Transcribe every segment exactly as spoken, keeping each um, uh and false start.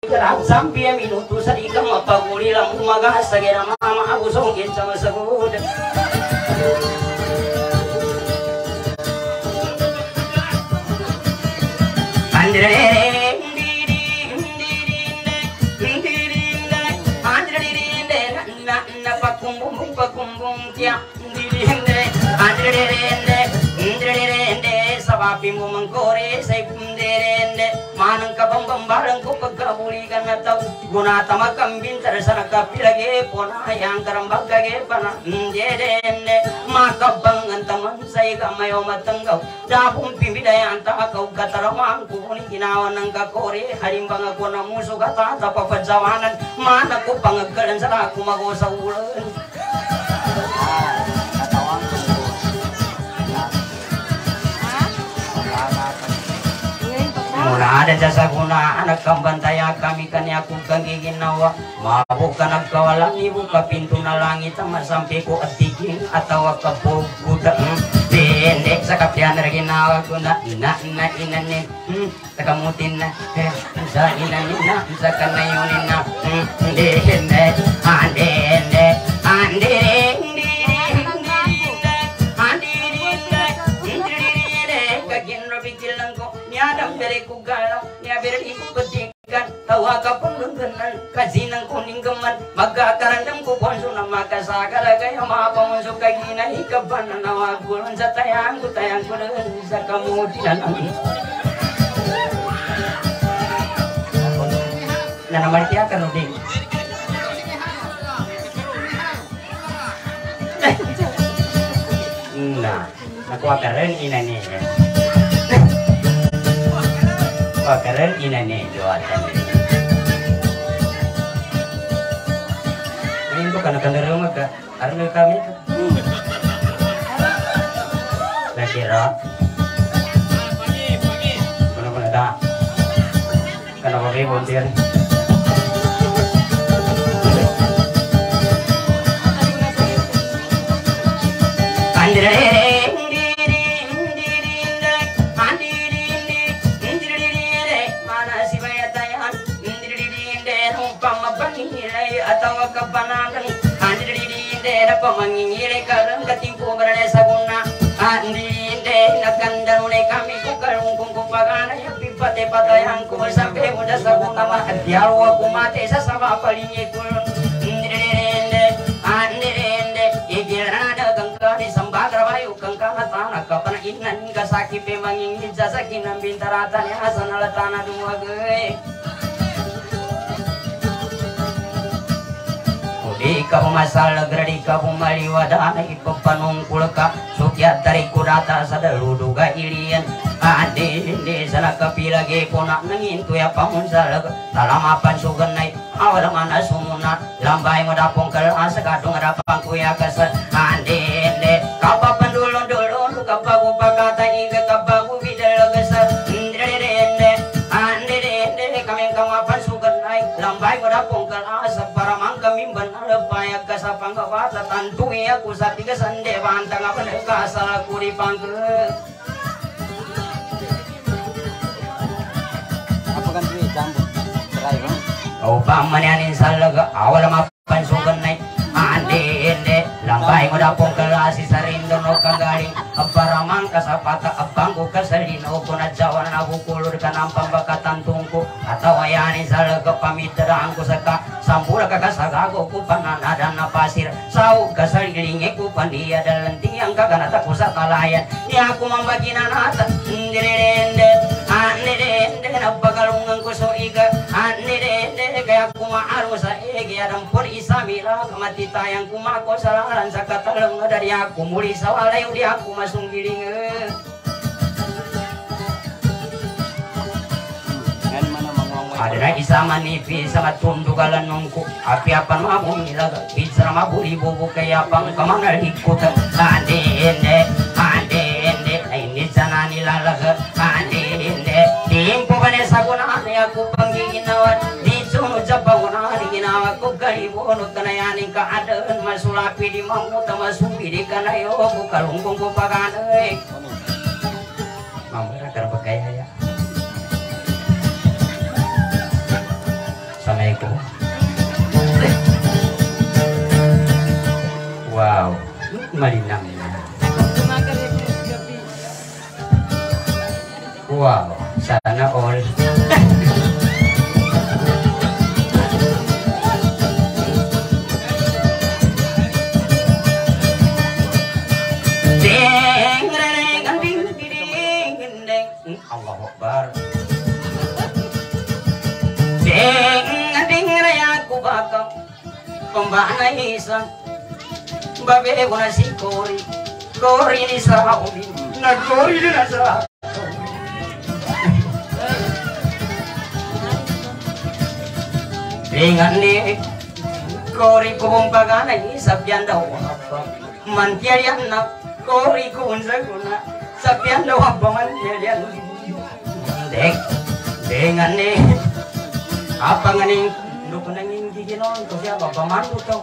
kerap sampai minuto sa ikang mapaguli lang umaga sa ginama maagusongin sa masagod. Napakumbung pakumbung tiap dirinde andrende indrende sabapi mo mangkore say punderende manang kabambang barang ko pagkabulikan na tao gunata makambin sa nakapilage pona yang karambagage pana indrende makabang antaman say kamayo matanggaw dapong pimbidayan takaw kataramang kuni ginawan ng kakore halimbang ako na muso kata tapapadsawanan mana ko pangagalan sa ako mago sa ulan. Muna ada jasa guna anak kambantaya kami kanya ku kanggiginawa mabuk ka nagkawalang ibuka pintu na langit ang masampi ko at tiging atawa ka po buda dende sa kapyan na ginawa ko na ina ina inanin takamutin na sa inanin na sa kanayunin na dende andende andende Niadang beri ku galau, nia beri ku petikan, tawa ka penggenan, kazinang kuning geman, magkakarandang ku ponso na makasakala kaya mapamusok kagina ikaban na nawagulon sa tayang ku tayang ku dengan sa kamudian. Na naman kaya ka nuding. Nah, nakuha ka rin ina niya. Wah keren ini nih jualan. Ini bukan akan dari rumah kak, karena kami itu. Nah kira, mana-mana dah. Kenapa ribut dia? Andre. Atau kepanangan andi di daerah pemangingire karang ketimpu berada saguna andi de nakandan oleh kami ku kalungkung ku pagana ya pipate patayang ku sampai muda saguna mah dialwa ku mate sasama palingi kulun andi andi andi igirana gangkari sambagra bayu kangkang tanah kapan inan kasaki pemangingin jasa kinam bintaratan ya sanala tanah dua ge. Ikaw masal gradi ka maliwadana ipapanungkul ka sukyat dari kurata sa daluduga ilian ade ade sana kapilage pona nangin tuya pamunsalag talamapan suganay awal mana sumuna lambay mo dapong kalas kadung rapang kuya kas ade ade kapapan dulon dulon kapagu pakata iga kapagu bidal gasar ade ade ade ade kami kamapan suganay lambay mo dapong kalas para mangkami paya kasapang kawata tantungi aku sa tiga sande bantang apa kasal kuri pangke apa kan duit jambut cerai bang oh pamanianin salaga awal mapan sugan naik ande ende lambai modapong kelasi sarindo no kanggaling aparamang kasapata abangku kasalino kuna jawan aku kulur kanampang bakatan tungku atau ayani salaga pamitrangku saka sampura kakasagago ku panana dan pasir sau kasalilinge ku pandia dalam tiang kaganata ku sakalayan ni aku membagi nanata ndirende andirende napagalungan ku so iga andirende kaya ku maaru sa ege adam pun isamila kamati tayang ku mako salaran sa kataleng dari aku muli sawalay udi aku masung giling ada na isama nipi sama tundugalan nungku api apan mabumilaga bisa maburi bubu kaya pang kamana ikut ande ende ande ende ini sana nilalaga ande ende timpo bane saguna aku pangginawan di sunu japaguna diginawa ku galibono kanayani ka adan masulapi di mamu tamasubi di kanayo ku kalungkung ku pagane mamara kar bagaya ya itu. Wow, malinang. Wow, sana all. Allahu Akbar. Deng deng raya ku bakal pembana isan babe guna si kori kori ni sa umi na kori ni sa dengan ni kori ku pembagana isabyan daw apa mantiyan na kori ku unsa guna sabyan daw apa mantiyan dek dengan ni apa nganing lu kunangin giginon to siapa pamandu to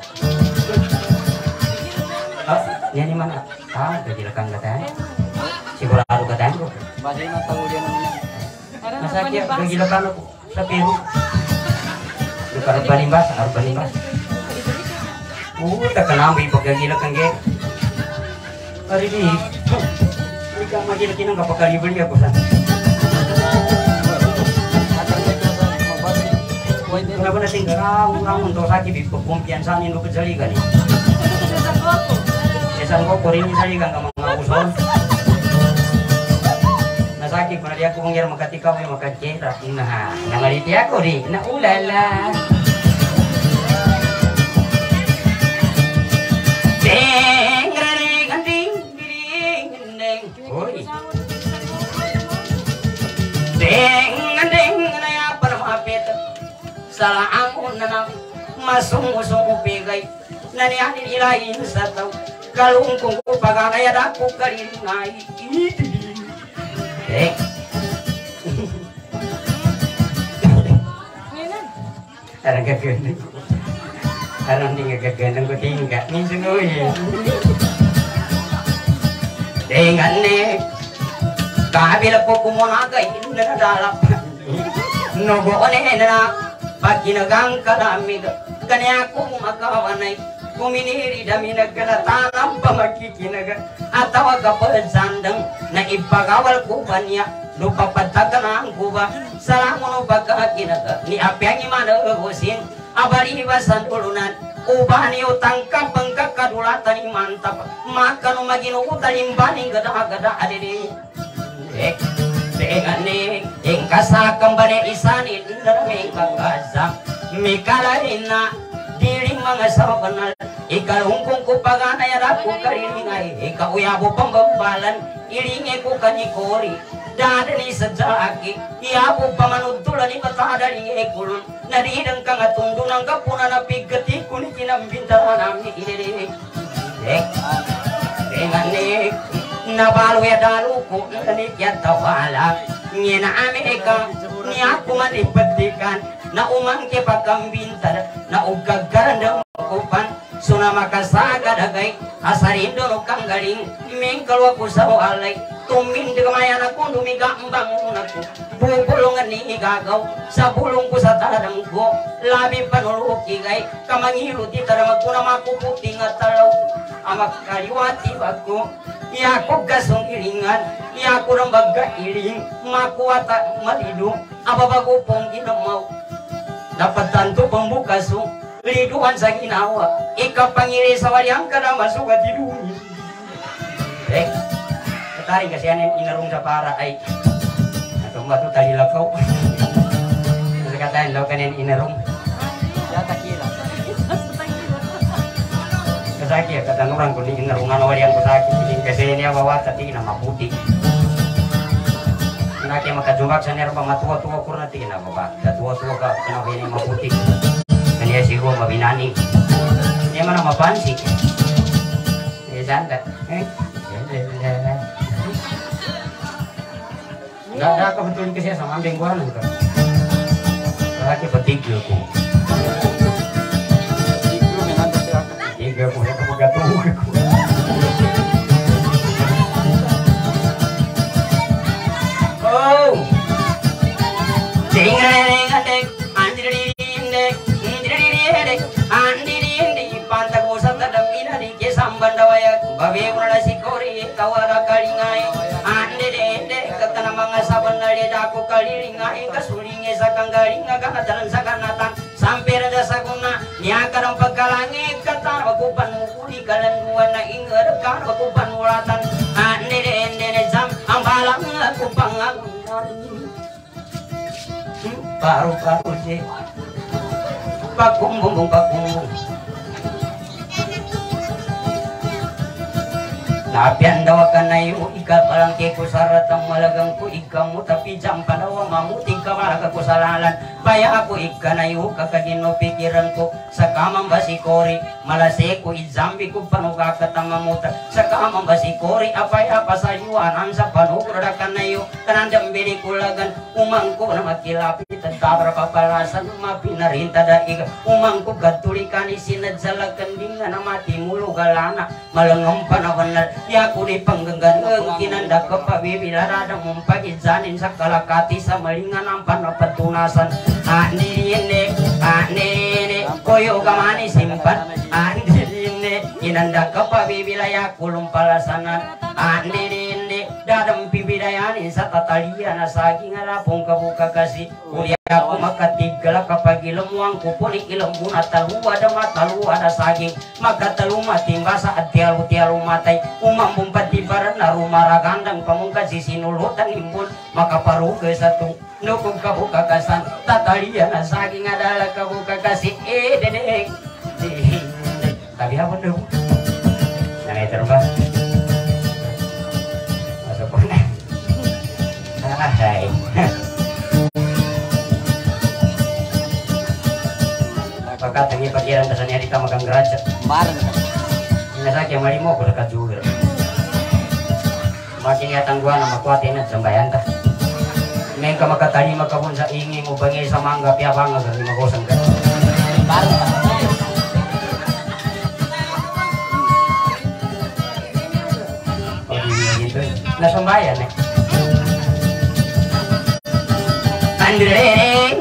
ah ini mana ah kejilakan katanya si baru katanya bahasa ini tahu dia namanya masa dia kejilakan aku tapi lu harus balimbas harus balimbas uh tak kenal ibu kejilakan ge hari ini jika makin kini nggak bakal dibeli aku san kenapa nasi kau kamu untuk sakit di pempian sana itu kejali kan? Kesan kau kori ini kali kan kamu ngaku son. Nah sakit pernah dia aku mengira makati kau yang makan cerah. Nah, nama dia aku di, nah ulala. Deng, deng, deng, deng, deng, oi. Deng, deng, naya pernah apet. Salah angun nanang masung usung upigay nani anin ilahin sa tao kalungkong ko pagangay adako kalinay eh arang gagandang arang di gagandang ko tingga minsan ko eh dengan ne kabila ko kumonagay nanadalap nogoone na pagkinagang kalamig kanya akong makawanay kuminiri dami nagkalatanang pamagkikinaga at tawag kapag sandang na ipagawal ko ba niya lupapatagan ko ba salamu no pagkakinaga ni apyang imanagusin abaribasan ulunan ubani utang kapang kakadulatan imantap maka no maginuutan imbaning gada-gada adede eh dengan ni ingkasa kembali isanin dalaming kagasa mikalahina diri mga sabanal ikalungkong ko paganay ako karilingay ikaw yabo pambambalan ilingi ko kanikori dadani sa jaki yabo pamanudulan ni matadali ekulun naridang ka nga tundo ng kapuna na pigati kung kinambintahan namin ilili eh dengan ni nabalo ya dalu ko nanik ya tawala ngina Amerika ni ako manipatikan na umangke pagkambintar na ugagaran kupan suna makasaga dagay asarindo no kang galing mengkalwa ko sa alay tumin de kamayan ako dumigambang unako bubulungan ni igagaw sa bulong ko sa tarang ko labi panuluki gay kamangilu ti tarang ko na makuputing at talaw amak kaliwati bago iako gasong iringan iako ng baga iring makuwata malido ababago pong ginamaw dapat tanto pembukaso liduan sa ginawa ikapangiri sa walyang ka na masugat idumi eh kataring kasi anin inarong sa para ay atong bato tali lakaw kasi katayin daw kanin inarong yata kila kasaki ya katang orang kuning inarungan walyang kusaki kasi ini awawat tati na maputi naki makajumbak sa nero pamatua-tua kurna tina baba datua-tua ka kena ini maputi kanya sigo mabinani ini mana mapansi ya sanda eh nggak ada kebetulan kesnya sama ambing gua nih kan lagi petiga ku petiga memang petiga ku ya kebuka tuh oh ding ding ding andir ding ding galing ngagana sakanatan sampir dasa guna nya kadang pagkalangi kata aku panukuli kalan wana ingat kan aku panulatan ane ene jam ambalang aku pangangunan paru paru je pakumbung pakumbung Napian daw ka na yung ika palang ke kusaratang malagang ko ikamu tapi jam padawa mamuting ka malaga kusalalan baya ako ika na yung kakagino pikiran ko sa kamang basikori malase ko izambi ko panugakatang mamuta sa kamang basikori apay apa sa yuanan sa panugradakan na yung kanandang bili kulagan umang ko na makilapit at tabra papalasan mapinarinta daig umang ko gatulikan isinadzalakan di nga na mati mulugalana malangam panawan na ya kuni panggengan kinanda ko pabibilarada mumpagizanin sa kalakati sa malingan ang panapatunasan anine anine koyo gamani simpan anine kinanda ko pabibilaya kulong palasanan anine dadam pibidayanin sa tatalian na saging alapong kabuka kasi uli ako makatigala kapag ilamuang kupuni ilambuna taluwa da mataluwa da saging magkataluma timbasa at tiyalu-tiyalu matay umambong patibaran na rumaragandang pamungkas sinulutan imbon makaparuga sa tung nukong kabuka kasan tatalian na saging adala kabuka kasi eh dedek tabi hapon dong nanay terbang masuk po na ay pagkat tangi pakiran tasanya kita magang geraja bareng inasaki yang malimo ko dekat juga makin yatang gua nama kuatin at sambayan ta main ka makatali makabun sa ingin mo bangi sa mangga piabang agar lima kosong ka bareng oh di gitu na sambayan eh andreng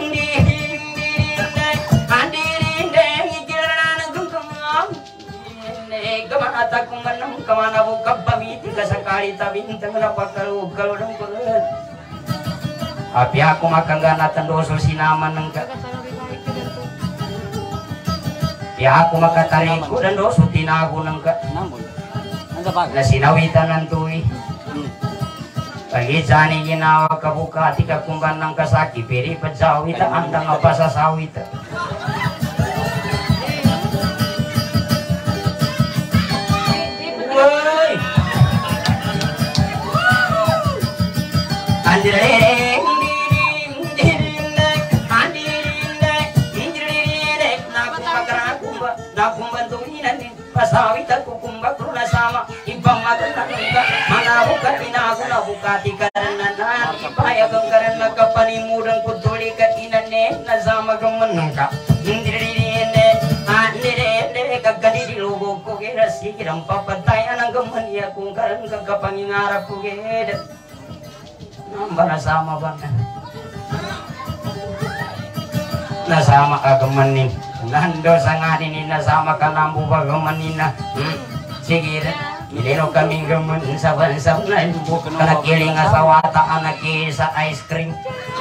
Kemana takung menang kemana buka pamiti kasakali tapi intang kenapa kalau kalau dong pelet. Api aku makan ganatan dosul sinaman nengka. Ya aku makan tariku dan dosul tinagu nengka. Na sinawitan nantui. Pagi jani ginawa kabuka tika kumban nang kasaki peri pejawita andang apa sasawita. Andireng nakum bantuinan pasawita kukumba kuruna sama ibang matanangka manabuka inaguna bukati karanana ipaya ganggaran nagkapanimudan kutuli ka inane nazama gamanangka indirine andirene kagadi logo ko kira sikirang papatayan ang gamaniya kung karan kagapangingarap ko geda nambah nasama bang nasama kagamanin nando sanganin ini nasama kanambu bagamanin na sige mileno kami gaman saban-saban na ibu kanakiling asawata anak sa ice cream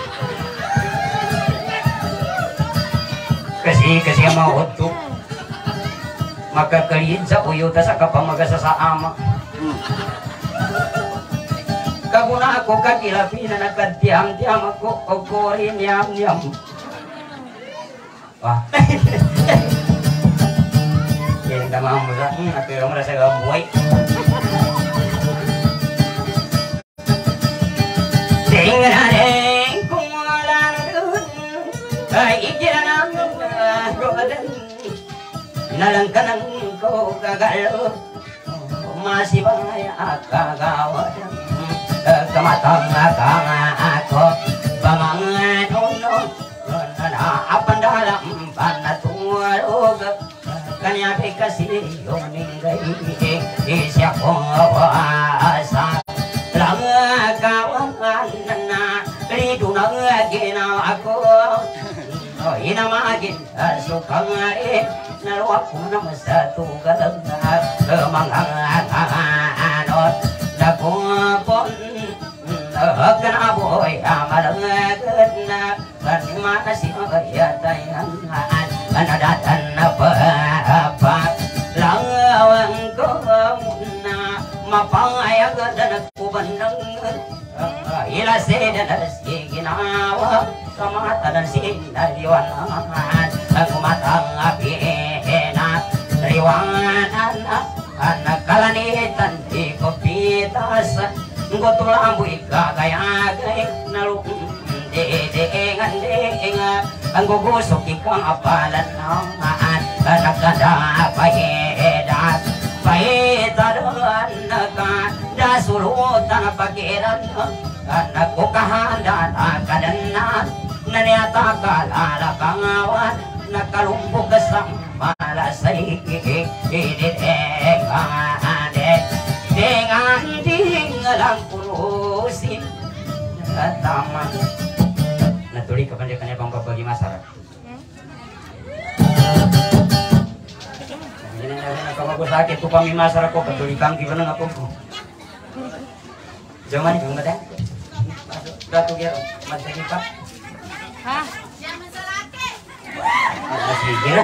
kasi kasi mau utuh maka kalian sa uyuta sa kapamaga sa ama kaguna ako kakilapinan nagkatiam-tiam ako okorin yam-yam wah yan damang mo sa ako yung rasa gabuhay tingnan natin kung wala na doon ay ikinan ang rodan nalang ka ng ko kagalo masih banyak kagawad kematang akang aku bangangan uno apa dalam panatulog kanya kasih yoningay siapa asa lang kawan na lidu nang ginaw ako inamagin sukang eh naluwak ko naman sa tugalang na kemanganganot na kupon kanaboy amalangan na kanimana anadatan apa lawang komuna mapayag dan kubandang ila sedan siginawa kamata dan sindaliwanan ang matang apina riwanan anak kalanitan di kopitas ngotulamboy kagayagay nalung dedengan denga ang gugusok ikang apalan naman anak ganda pahedat pahetadan ka dasulutan pagiran anak kukahandan akadan naniata kalala kangawan nakalumpog kasang malasay ididengade dengan tinggalang purusin taman natuli kependekannya bang bagi masyarakat ini kalau aku sakit tuh kami masyarakat kok betuli kang gimana ngapun zaman itu enggak ada Ratu Gero, masih kita. Hah? Masih kira.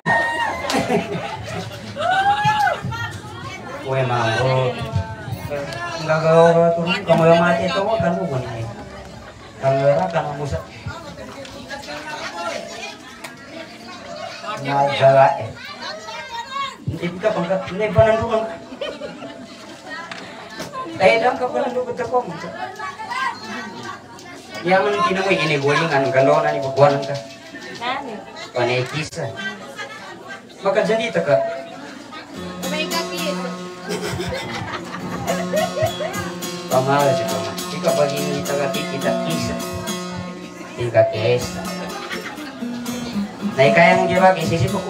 Kue mampu. Enggak gaul turun kamu yang mati itu kan bukan ini. Kamera kan musa. Nagala eh. Hindi ka pangkat, hindi pa nandungan. Dahil lang ka pa nandungan ko. Yang kinamoy ini golingan gandona ni bukuan ka. Nani? Panay kisa. Maka jadi ta ka. May kapit. Pamala si Pama. Ika bagi ni taga kita kisa. Ika kesa. Nay kaya mong jawab isisip ko.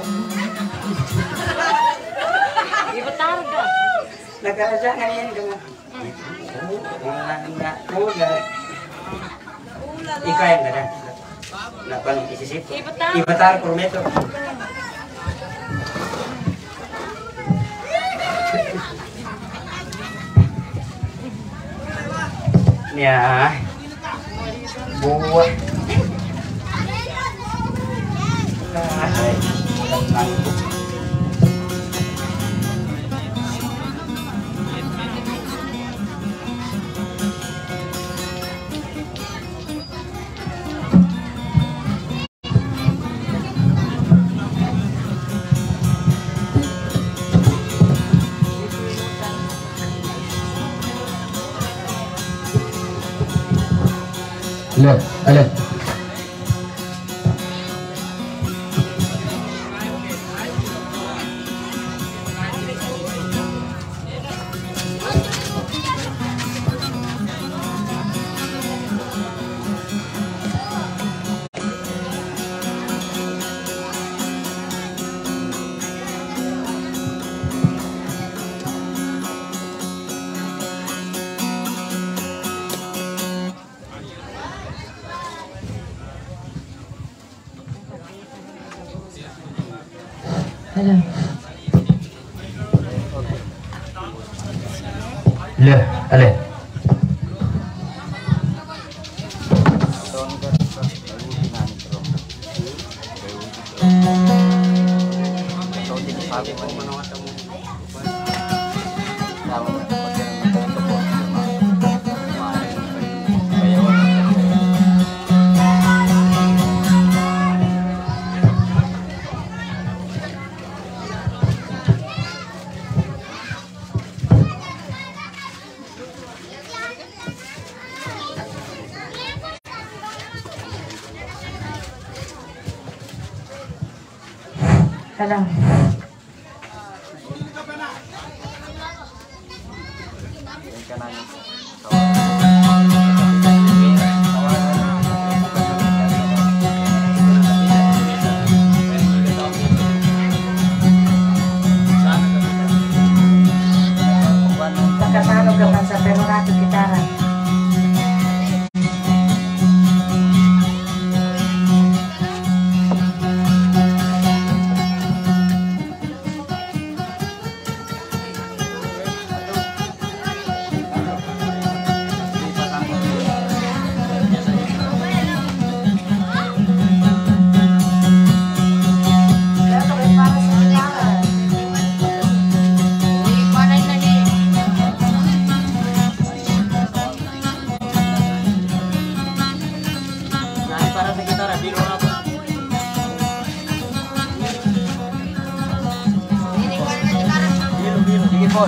Ibatarga. Nagkarajangan yan ka. Wala na. Wala. Ika yang ada, nak pan isisip, ibatar kurmeto. Ya, buah. Lihat, lihat. Halo. Lihat, lihat. Halo. Pagkasalo ka sa Perorato Kitara. Ampun.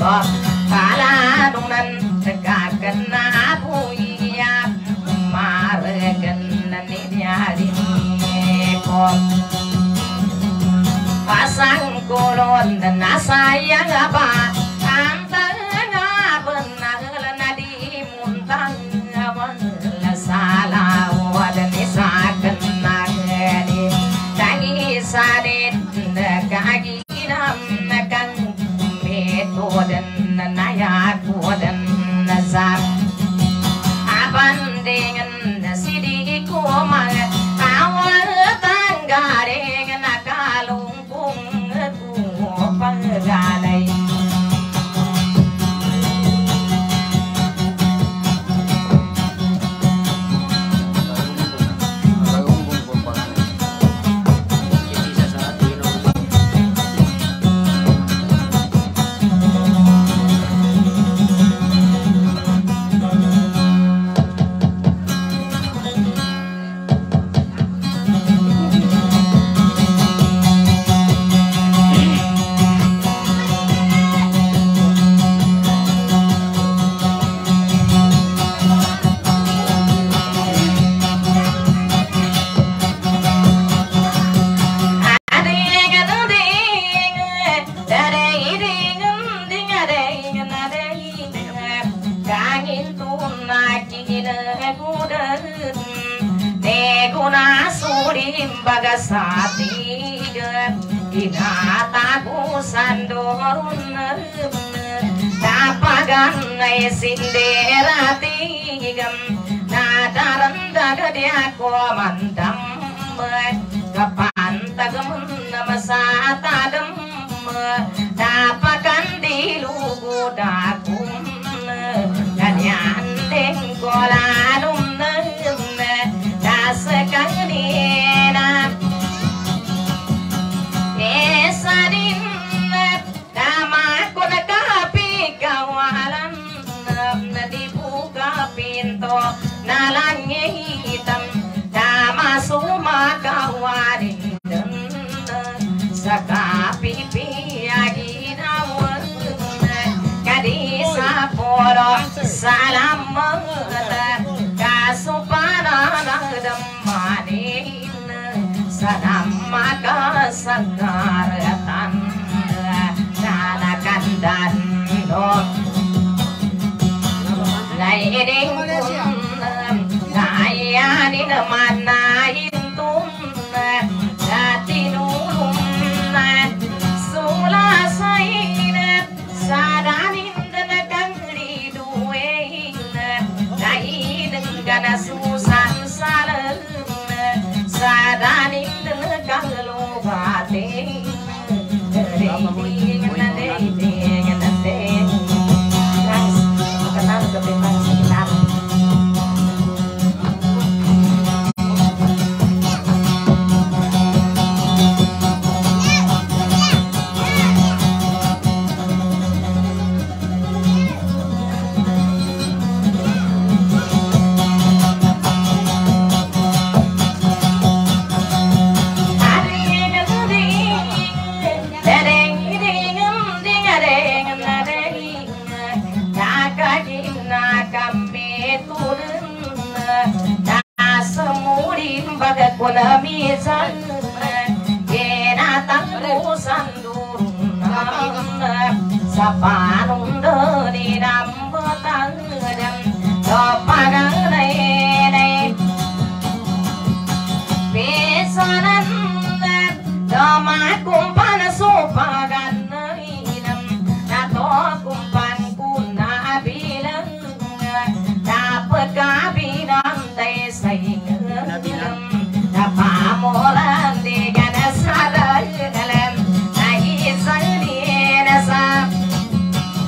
to kala dunan tegakan abuya maregan ni dia ini pom pasang kulon dan sayang apa antara benar nadi muntang wala salah wadan isakan nagani tangi sadit kaki nam nakang metodan nayat wadan nazar aban dengan sidi kumang awal tangga dengan nakalungkung ku panggalay bagasati inataku sandorun tapagan ay sinderati nadaran dagadya ko mandam kapantagam namasatagam tapakan dilugudakum kanyandeng kolanum dasekang nina esadin nama ko nakapi kawalan dibuka pinto nalangi hitam nama sumakawarin sa kapipi aginawan kadisa poro salamat kasupananagdam manin sanamaka sangaratan nanakandan do nairing kunam nayanin manahin tum natinulum sulasain sadanin danakang riduin naideng gana susan salam sadanin danakang lubating ding ding ding ding guys kenal kebetulan sekitar kuna misan kena tanggu sandurun sa panung deni dambatan dopaganay pesanan dama kumpan sopagan nato kumpan kuna bilang dapat kabinan tay saingan pamolan di gana sadar dalam nahi sani nasa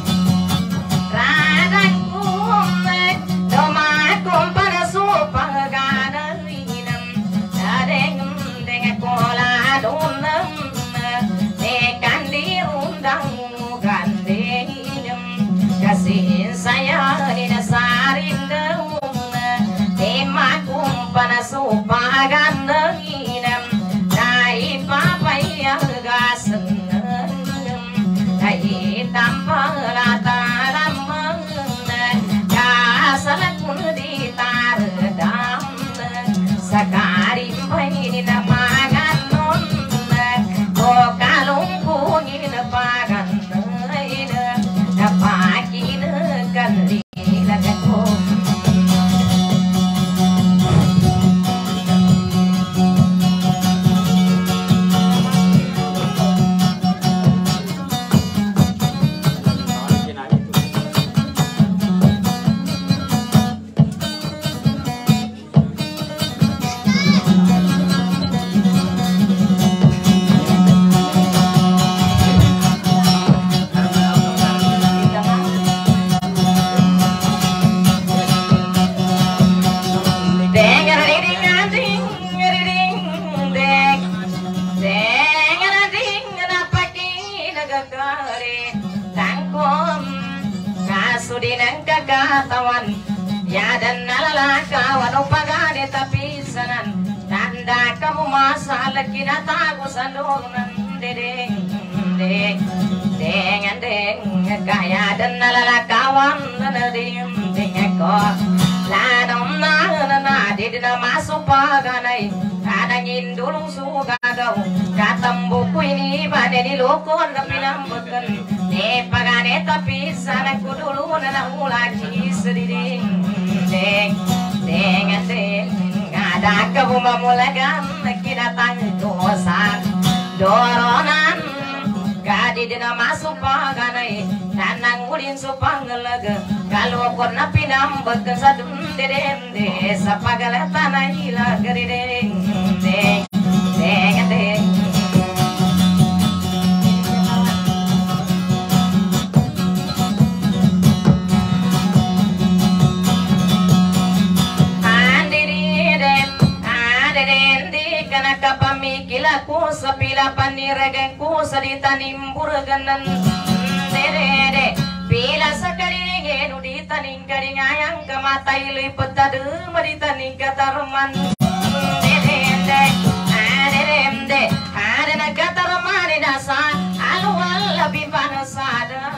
sekali tangkum kasudinang kakatawan ya dan nalala kawan upagane tapi sanan tanda kamu masalah kinatago sandunan dedeng deng dengan deng kaya dan nalala kawan nanading deng ko lanong na na di na masuk paganay kanangin dulong sugagaw katambo ko ini bade di lokon na pinambagan di pagane tapi sana ko dulu na naula kisdiding deng deng deng ada kabumamulagan kinatang dosan doronan gadi dina masuk paganay nanang ulin supangalaga kalau ko na pinambag sa dundedende sa pagalata na ila garideng deng deng deng kapamikila ko sa pila paniragan ko sa ditanim buraganan dede pila sa karingin uditaning karingayang kamatay lipat tadu maditaning katarman dede adede ada nakatarman nasa alwal labi panasada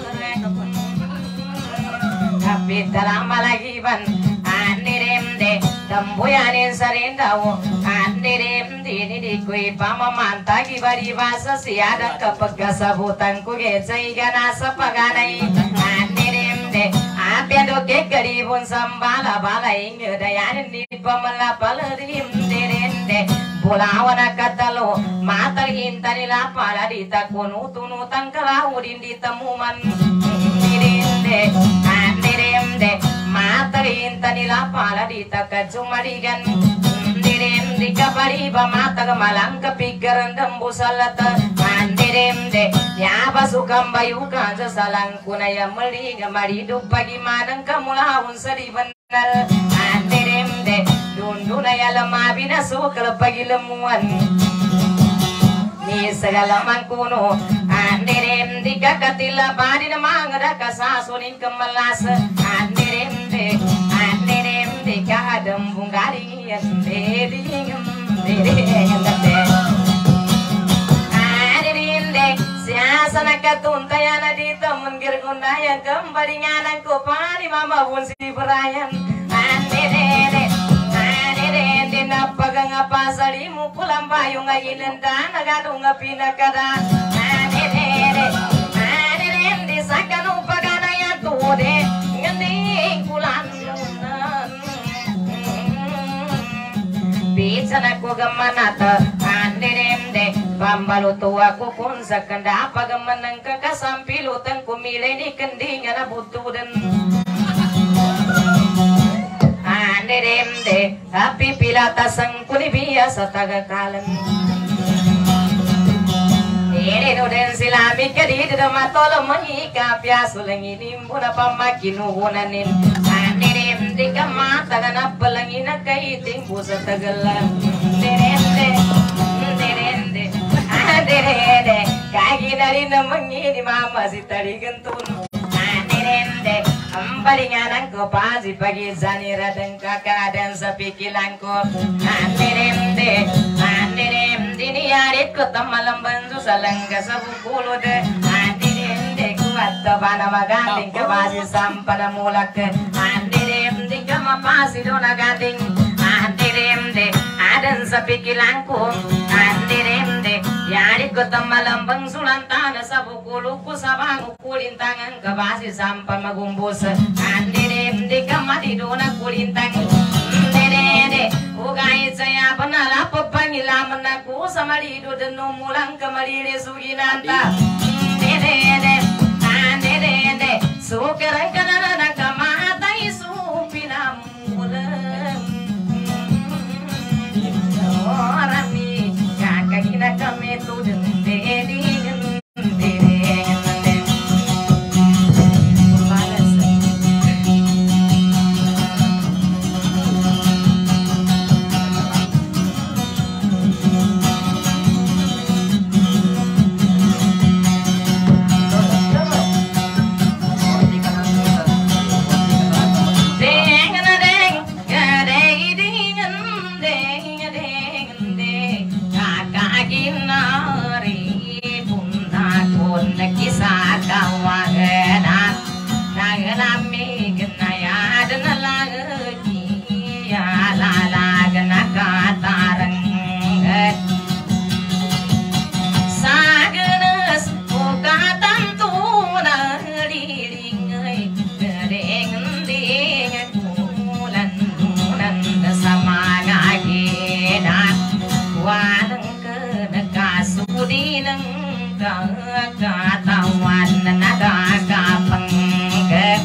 kapit dalam malagiban aniremde dambuyanin sarindaw anirem dini di kui pamamantagi bari basa siada kapagkasabutan ko getsay gana sa paganay aniremde apiado ke karibun sambala bala inyo dayanin di pamalapalarim dirende bulawan katalo matalhinta nila para dita kunutunutang kalawudin di tamuman dirende aniremde matarinta nila pala dita kacumarigan direm di kapari ba mataga malang kapigaran dambu salata mandirem de ya basukam bayukan sa salang kunaya maliga marido pagi manang kamulawon sa dibanal mandirem de dundunaya lamabi na sukal pagi lemuan ni segalaman kuno anirem di kakatila badi na mga kasasunin kamalas anirem de anirem de kahadam bunggaring yan deding deding de anirem de siasa nakatuntayan na dito mungkir kundayan kembaringanan ko pani mama bun si berayan anirem de napagang pasari mo pulang bayong ayilanda nagadong pinakada anere anere di sakano paganaya tude ngani pulan bisa nako gamanata anere de pambaluto ako kun sa kanda pagamanang kakasampilutan kumilay ni kendinga na butudan anderemde tapi pilata sang kunibia sa tagakalan ere no den silami kadi de matolo mahika piaso langin muna pamakinuhunanin anderemde kamata na palangina kay timbu sa tagalan derende derende anderende kagi dari namangini mama si tarigantun anderende ambalingan ko pasi pagi zanira dan kakak dan sepikilan ko aniremde aniremde ni arit ko tamalam banzu salangga sabukulu de aniremde kuat bana maganting ke pasi sampana mulak aniremde ke mapasi dona ganting aniremde adan sepikilan ko aniremde yari ko tamalam banzu lantana sabukulu ku sabang kulintangan ke pasi sampai magumbus anderem de kamati dona kulintang derede ugai saya panala papangila manaku samarido de no mulang kamari suginanta derede anderede sukaran kanana kamata isu pinam mulang orami kakakina kametu derede katawan nagagapangge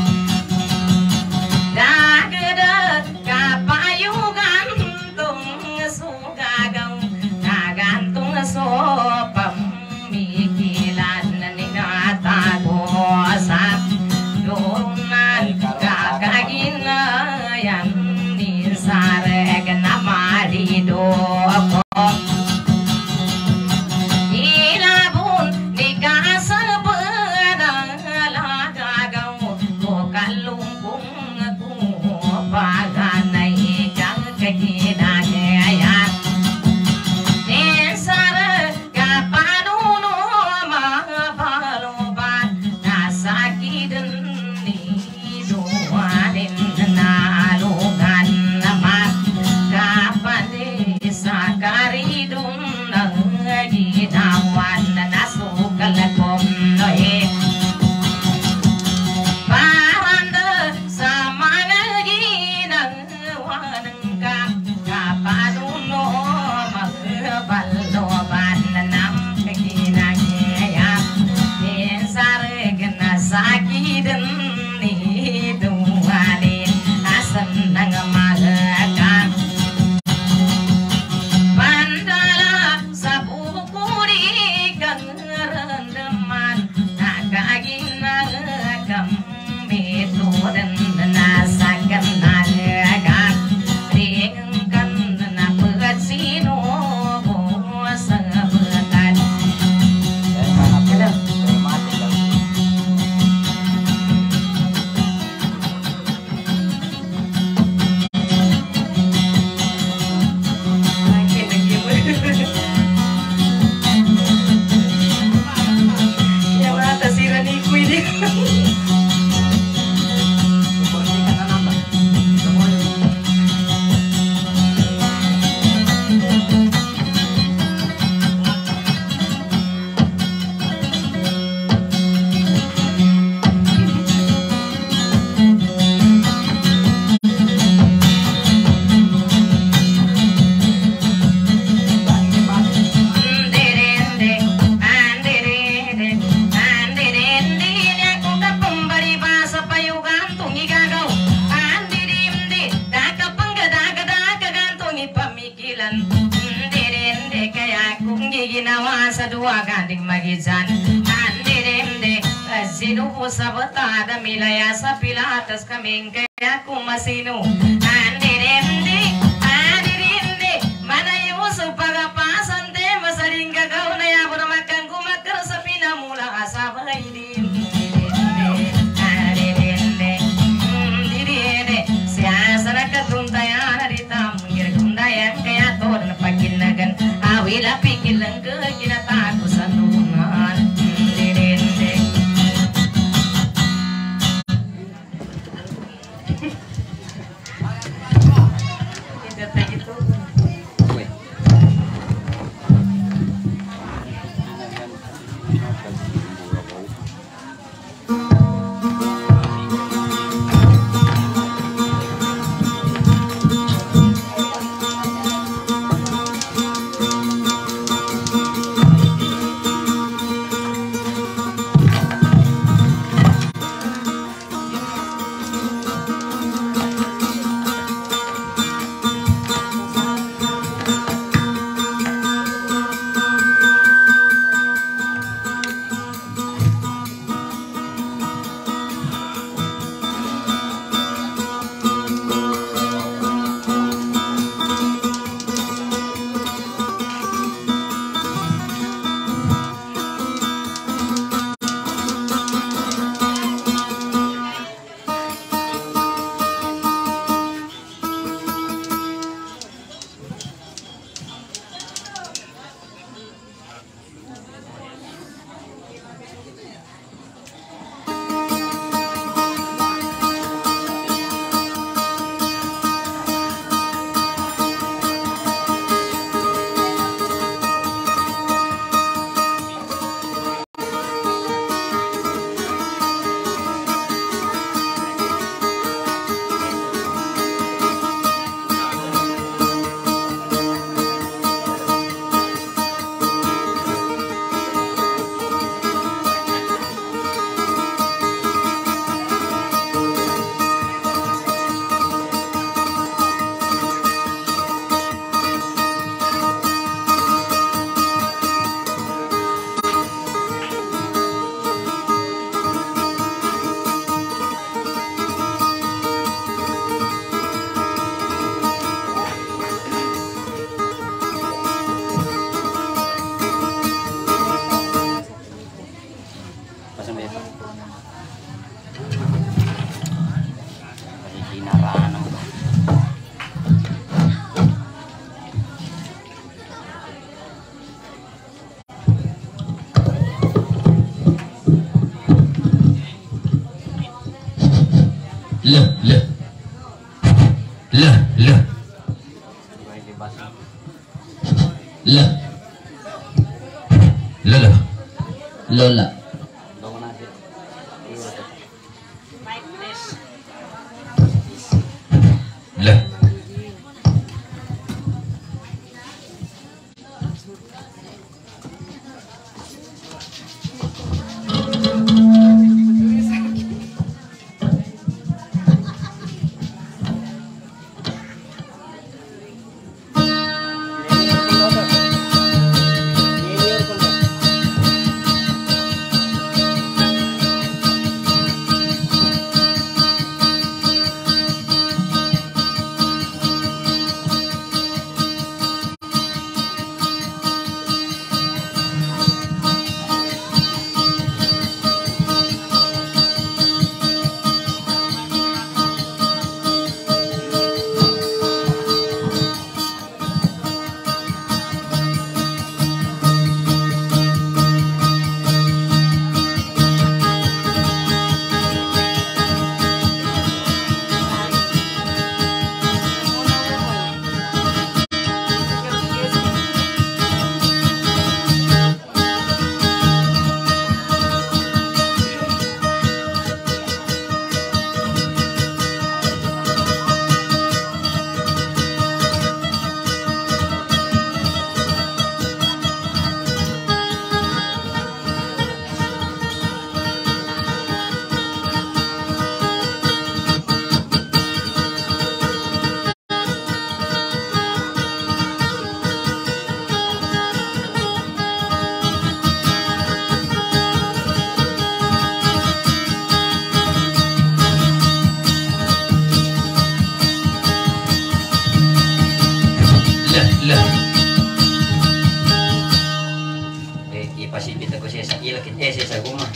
dagdag kapayugan tung sugagaw nagantung so pamikilan ni katagosap lunan kakaginayan ni sareg na marido ako ilabon ni kasabadang lagagaw ko kalungkong ko paganay kang kaginagaya ni sareg kapanuno mabaluban nasakidan ni duwanin nalugan naman kapani sa karidong nanginawan na nasukal kong nohe paranda sa mga ginagawan ka kapanuno magbaloban ng kaginagaya ni sareg na sakidan ni duwanin asan ng mga Mandala sa bukuri kang randaman nakaginagam metodan nasa kanagam ringkan na pagsino sa bakat hello yang atas irani kuidi ginawa sa dua ganding magisan andirende sino sa batada milaya sa pilatas kaming kaya kumasino andirende andirende manayo sa pagapasan te masaling gagaw na yabo na magkang kumakar sa pinamula sa bahay andirende andirende siya sa nakatuntayan harita mungir kundayan kaya to na pagkinagan awila pikilang ke kinatago sa tungan dirende kita tadi tu sampai itu. Kinaraan mo. Lah, lah. Lah, lah. Lah. Lola. Lola. Lah. Lah. Eh, ipasipit ako siya sa ilakit eh siya sa guma.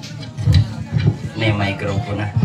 May microphone na.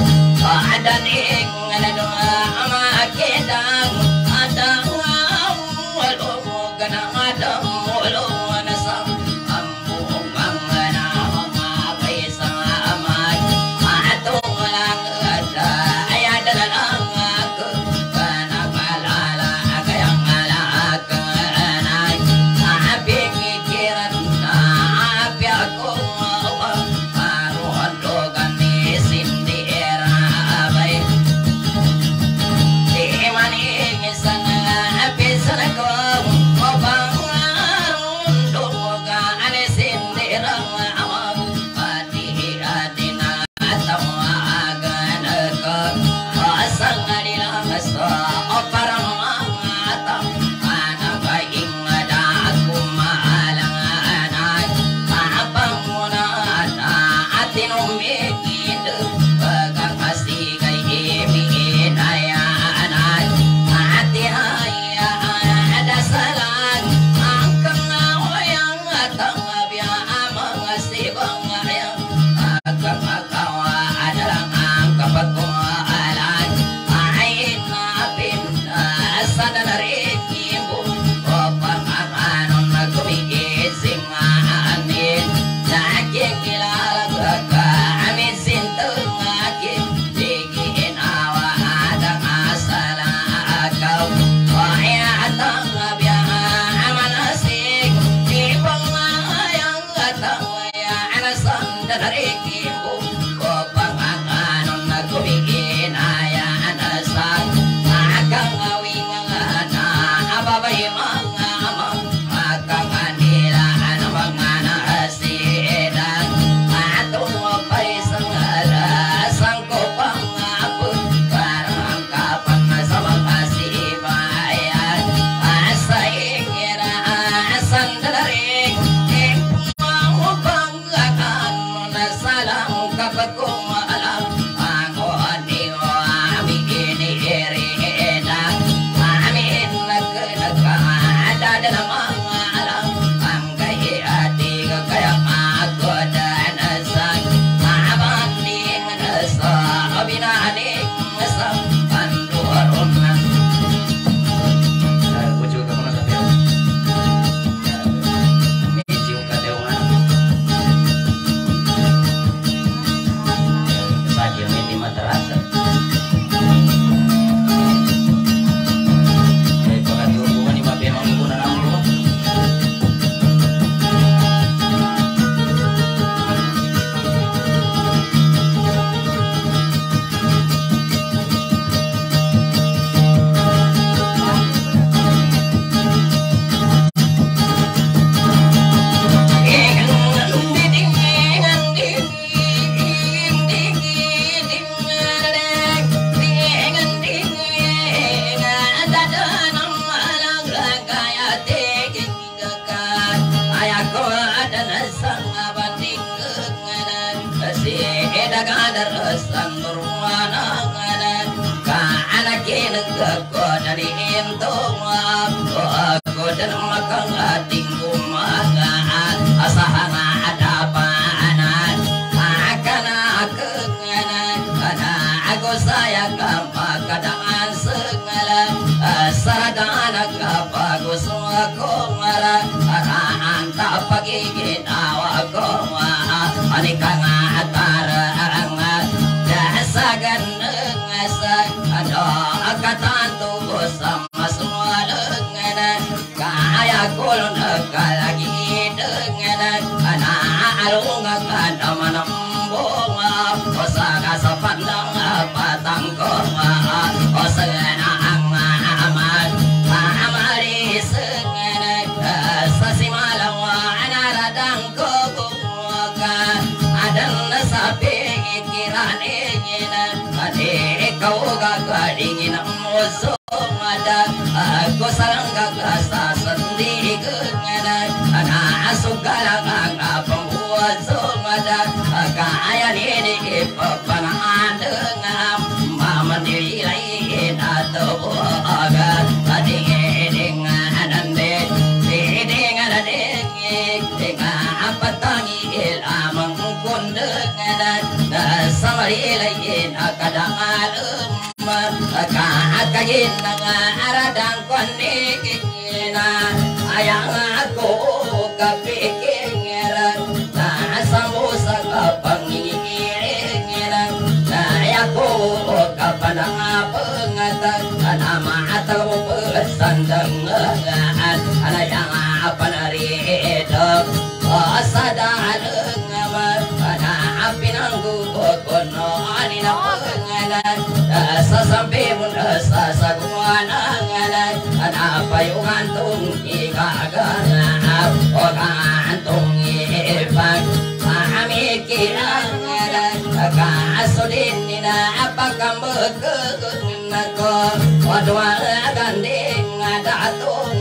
Ada ning ada doa ama kedang ada aku dan makang ating kumangan asahana ada panan akan aku nganan karena aku sayang gampang kadangan segala saradana kapagus aku marah araan tak pagigit awak ko anikang atarang dasagan ngasag ada akatan tubuh sama semua dengan kaya kulon kalagi dengan anak alung akan menembung kosaga sapandang patang koma kosana aman amari sengen sasimalawa anaradang kobuka adan sapi kiran ingin ade kau gak dingin musuh ada aku sarang gak sendiri kengan anak sugala gak pembuat sumada kaya ini pepangan dengan mama diri lain atau agak tadi dengan ande dengan ande dengan apa tangi ilamang kundengan sama lain kadang alam kakain aradang konikina ayang aku kepikiran samusa kepengiran aku kepadang pengatan nama atau pesan dengan anak yang apa nari hidup sadar dengan api nanggu kono anina penganan sasampai bunda sasaguanangan apa yung antung ikagana o antung ifan amikiran kasudin nina apakang bekegunako wadwa ganding datung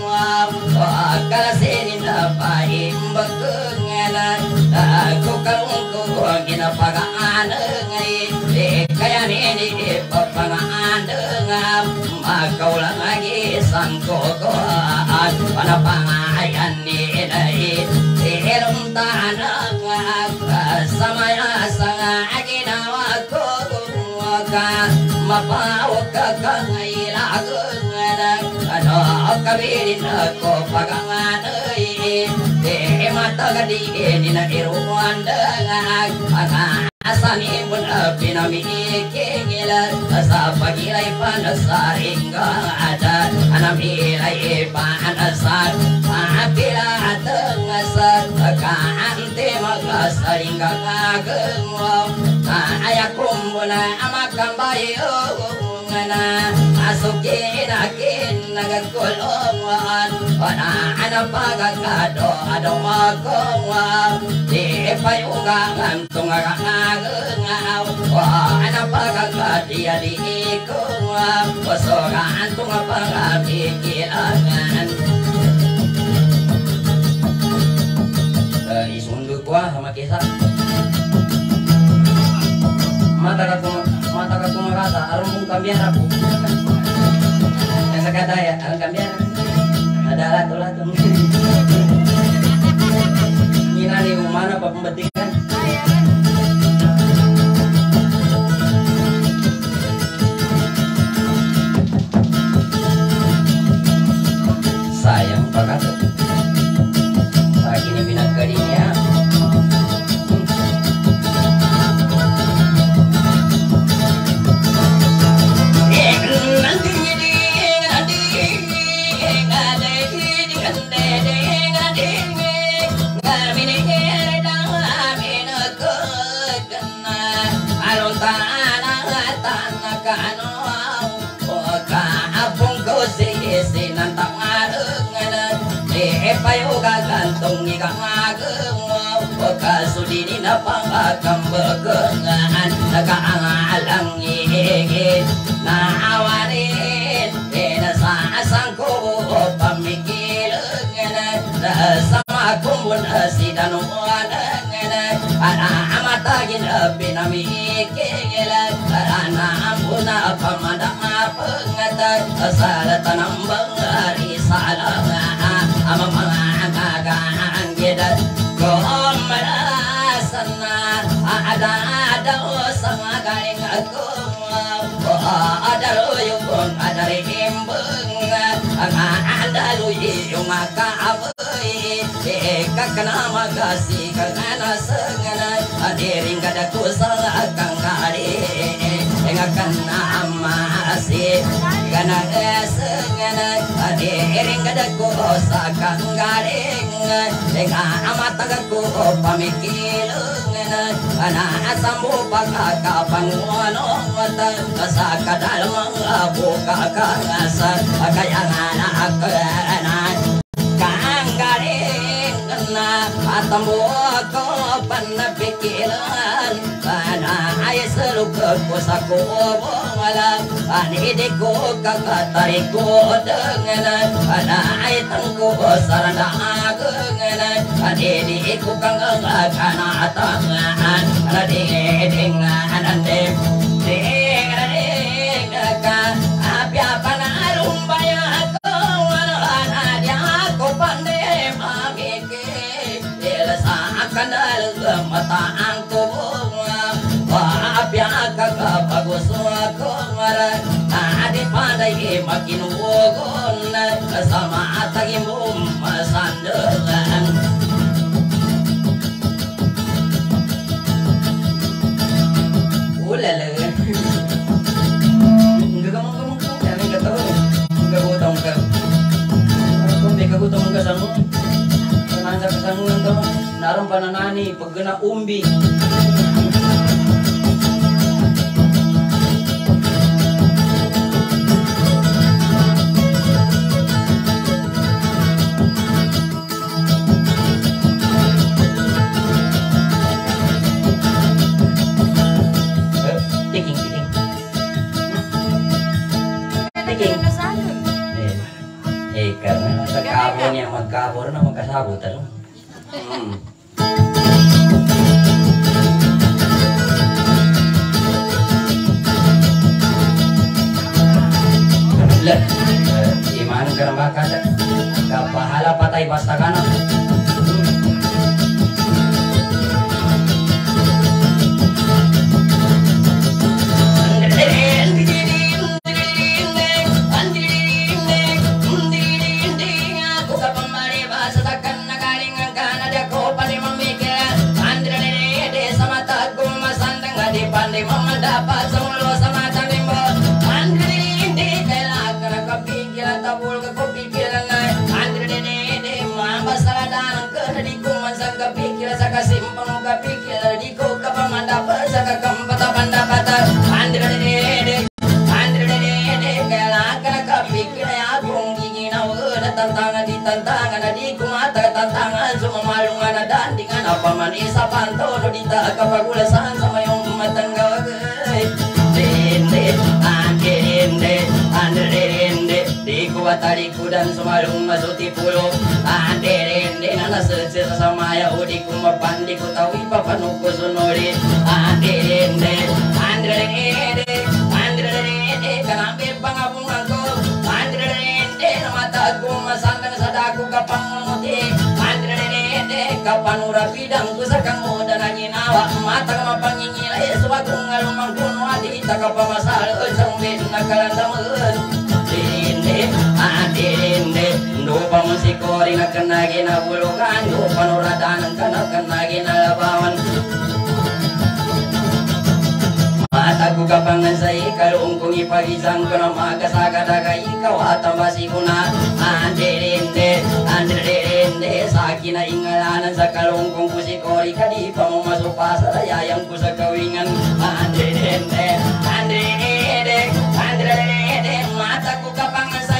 kalasin na paim bekenganan aku kalung ko ginapagaan ngay kaya nini papangaan dengan makau lang lagi sangkokoan panapangayan ni dahil ihirum tanang sama sang ginawa ko ka mapawag ka kangailagan ano kabirin ako paganganay eh matagadi ni na iruan dengan asani pun pinamikingila sa pagilay panasaring ada anamilay panasar apila atang asar kaante magasaring kagagmo ayakum muna amakang bayo ngana asukin akin nagakulungan wana anapagagado adomagongwa di payungan tungagangaw anapagadia di ikungwa wasogan tungapangapikirangan isunduk wah sama kisah mata kaku mata kaku merasa arung kambiar aku yang sekata ya arung kambiar ada latu latu nyina nih mana pak pembetikan sayang pak kata saat ini binat kadinya payoga gantong ikang ageng kasudini na pangakang begengan nagaangalang ihigit na awarin pinasasang ko pamikilangan sama kumbun sidanuan para amatagin pinamikilan para naambuna pamadang pangatag sa tanang bangari lalu yung makaabay kakana magasi kakana senganay adiring kada kusal akang kari ngakana amasi kana senganay adiring kada kusa kang garing nga amataga ko pamikilong ana asambo pagkakapanguano sa kadalmang abo kakangasa kaya nga na akanan kang garing na atambo ko panapikilan ana ay salukag ko sa kubo wala anidi ko kakatari ko dengan ana ay tangko saranda agengan anidi ko kang kana tangan anadi dengan ande ding ding ka apya panarumbaya ko ana dia ko pande magike elsa kanal mata angko apya kakabagus ko mara adi pandai makinugon sama atagimum masandalan ulala enggak ngomong-ngomong jangan enggak tahu enggak gotong ka kung di ka gotong ka sango nansa ka sango to naron pananani paggana umbi kabon yang magkabor na magkasabot ano. Hmm. Lah, iman karambaka sa kapahala patay basta kana. Dapat semua sama tanimbo andri hindi kailangan kapigilan tabul ka kapigilan andri hindi mamba saladan ka di ko man sa kapigilan sa kasimpang kapigilan di ko ka pa mandapa sa kakampata pandapata andri hindi andri hindi kailangan kapigilan akong giginaw na tantangan di tantangan na di ko mata tantangan sumamalungan na dandingan apa man isa pantono di ta kapagulasan sa mayong matanggaw di kuat tariku dan semalung masuti pulo anderende nana sece samaya udi kumapandi ku tawi papanuku sunori anderende anderende anderende kanambe pangabungan ko anderende mata ku masandang sadaku kapanguti anderende kapanura bidang ku sakang moda nanginawa mata kamapangingilay suwatu ngalumang kuno adi takapamasal sambin nakalandamun adirinde lupa musikori na kanagi na bulukan lupa nuradanan ka na kanagi na labawan matagu kapangan sa ikalung kung ipagisang ko na magasagadaga ikaw at ang basi ko na adirinde adirinde sa akin na ingalanan sa kalungkong musikori ka di pa mo masupa sa layayang ko sa kawingan adirinde adirinde adirinde matagu kapangan sa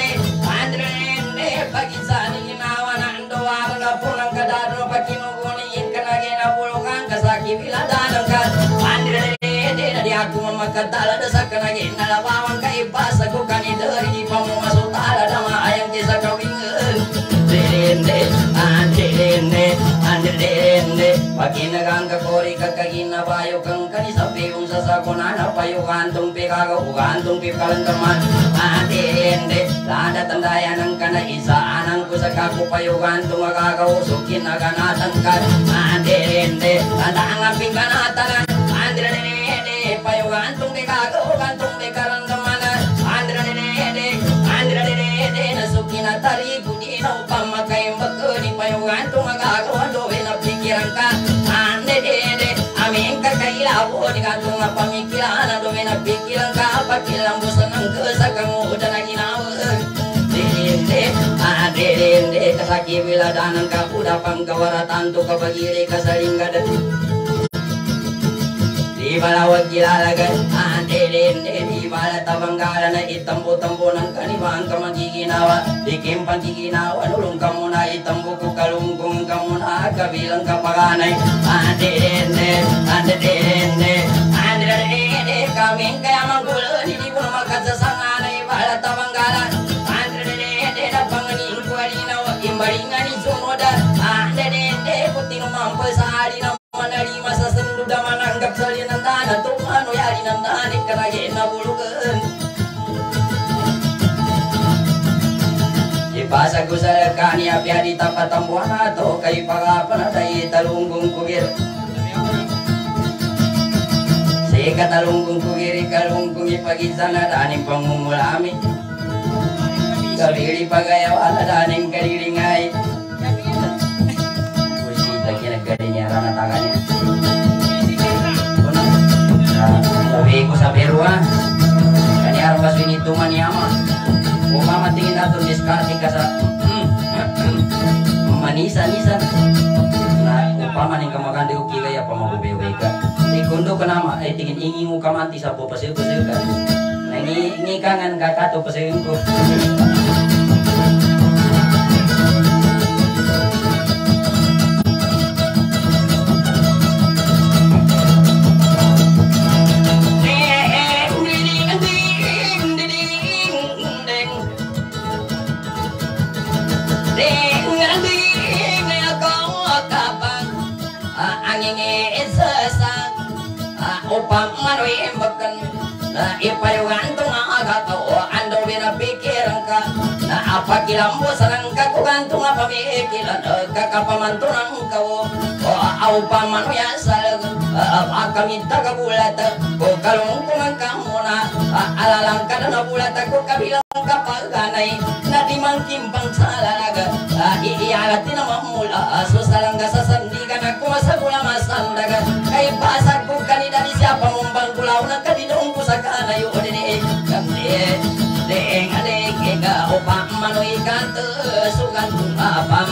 pagisan ginawa na andoar na pulang kadaro pakinuguniin ka na ginabulukan kasaki biladanan ka andre na di ako magkatala da sa kanagin nalawawan ka ipasa ko kanidari di pa mo masutala na maayang kisa kawingan dirinde andre andre paginagang kakori kakaginabayo kang kanisabi yung sasakunan na payukantong pikago ukantong pikalantaman andre lada tandayan ang kanaisa anang ko sa kakupayugan tumagagausukin na kanatan ka andirinde tanda ang aping kanatanan andirinde payugan tumikago kantong pikarandaman andirinde andirinde nasukin na tari kudi na upama kay magkuni payungan tumagagawa doon na pikiran ka ande dede amin kakailawo di kantung na pamikiran doon na pikiran ka pakilambusan ng kasakang uda na ginawag dede ade dede kasaki wiladanan ka uda pangkawaratan to kapagiri kasalingga di balawag kilalagan andelin di bala tabanggala na itambo-tambo ng kanibang ka magiginawa di kimpang giginawa nulong ka muna itambo ko kalungkong ka muna kabilang kapaganay andelin andelin andelin kaming kaya manggulo hindi ko na magkatsasanganay bala tabanggala andelin na panganin ko alinaw imbaringan isunoda andelin puting mampu sa alinaw manarima sa senduda mananggap salin ng dana tumano yari ng danik karagin na bulugan ipasag ko sa kani apya di tapat ang buwan na to kay pagapan na tayo talunggong kugir si katalunggong kugir ikalunggong ipagisa na daning pangmumulami kabili pagayawa na daning kalilingay nagkadinya rana tangannya sabi ko sa Perua kani araw ka sinitungan niya ama umama tingin nato diskarte ka sa manisa-nisa na upama ning kamagandi uki kaya pamabubewe ka ikundo ka nama ay tingin ingi mo kamanti sa po pasil-pasil ka nangi kangan kakato pasilin ko upang manoy embakan na ipayungan to nga agataw ando binapikiran ka na apakilambo sa nang kakugan to nga pamikilan kakapamanto ng kawo o upang manoy asalag akamita kabulat o kalungkungan ka muna alalang ka na nabulat ko kabilang kapaganay na di mangkimpang sa lalaga iialatin na mamula susalangga sa sandigan ako masagula masandaga kay pasag ko kanina di siya pamumbang kulaw na kanidong ko sa kanayo dini kamdi deeng adeng ega upang manoy kanto sugan tungapam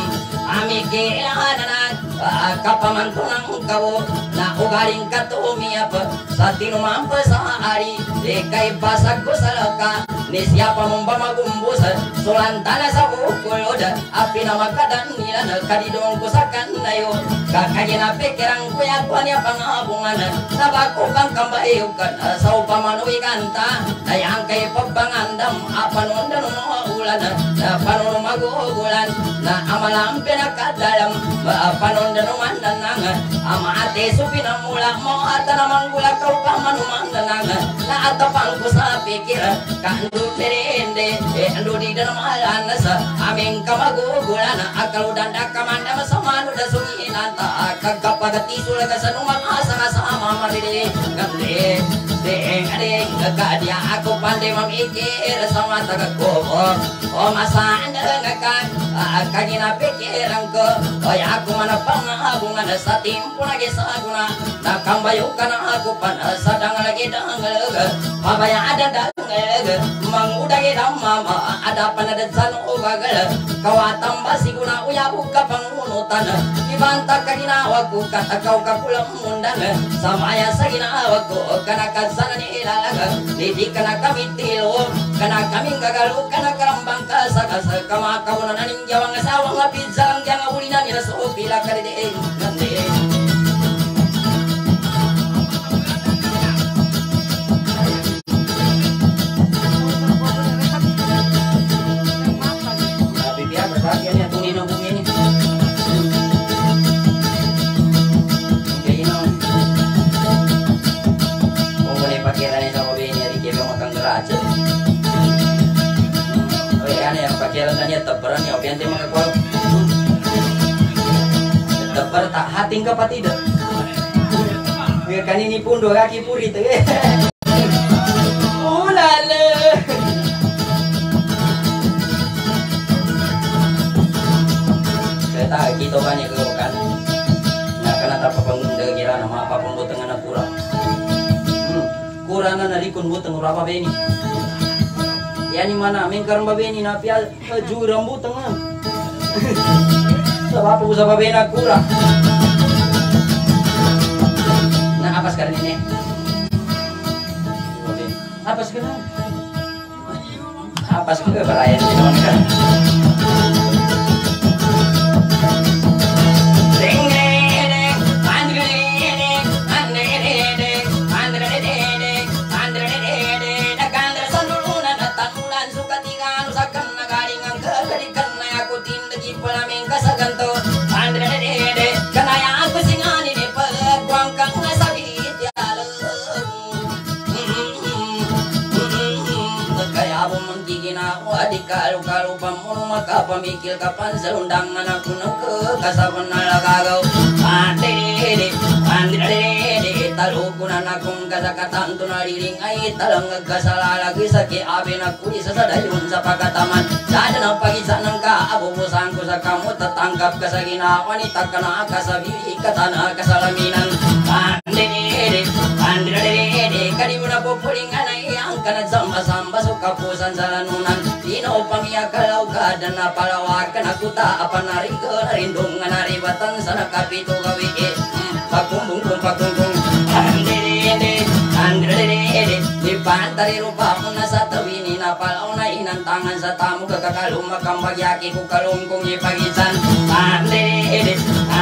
amiki anak kapamanto ng kawo na ugaling katumiap sa tinumampa sa ari kay pasag ko sa laka ni siya pamumba magumbus sulantana sa bukulod api na magkadan nila nagkadidong ko sa kanayo kakagina pikirang kuya ko niya pangabungan nabako kang kambayukan sa upamanoy kanta dayang kay pagbangandam apanon na ulan na panon magugulan na amalang pinakadalam panon na naman nanang ama ate supinamula mo at namang gula ka upamanuman nanang na atapang ko sa pikir kando terende ando di dalam alan sa aming kamagugulan akaludan da kamanda masamano da sunginan ta kagapagati sulaga sa numang asa kasama marili gande deeng adeng kadia aku pandai mamikir sama tagak ko o masaan ngakan kagina pikiran ko o aku mana pangabungan sa timpo lagi sa guna nakambayukan aku pan sadang lagi dangalag pabaya ada dangalag mangudagi mama ada panada san ugagal kawatang basi guna uya buka pangunutan ibanta kaginawa ko katakaw kapulang mundang samaya sa ginawa ko kanaka sana ni ilalaga hindi ka na kami tilo ka na kaming gagalo ka na karambang kasakasa kamakawunan na ningyawang asawang pizza lang diyang uli na nila so pila ka rin eh gandi sabi biya berbagi niya tunin ang bumi ini tebaran ya biar dia mengakual tebar tak hating ke tidak kan ini pun dua kaki puri tuh ulala tak gitu kan ya kan. Nah karena tak pengundang kira nama apa pun buat tengah kurang. Hmm, kurang na narikun buat tengah apa beni. Ya ni mana mengkar babeni na pial jurang buat tengah. Sebab apa usah babena kurang. Nah apa sekarang ini? Apa sekarang? Apa sekarang perayaan ini kan? Kalau-kalau pamono maka pamikir kapan serundangan aku neke kasaban nalagaw ade ade talukunan akong kasakatan tunaliring ay talang kasalalagi saki abe naku isa sa dayon sa pagkataman dada ng pagisa ng kaabubusan ko sa kamot tatangkap ka sa ginawa ni takana kasabili katana kasalaminan ade ade ade kadi mo na pupulingan ay ang kanad samba-samba so kapusan sa lanunan Dino pangiyakalaw ka dan napalawakan ako ta apa narigo narindong nga naribatan sa nakapito gawi eh pagkumbong pagkumbong andiri andiri di pantari rupa mo na sa tawini napalaw na inantangan sa tamo kakakalong makambagyaki ko kalungkong ipagisan andiri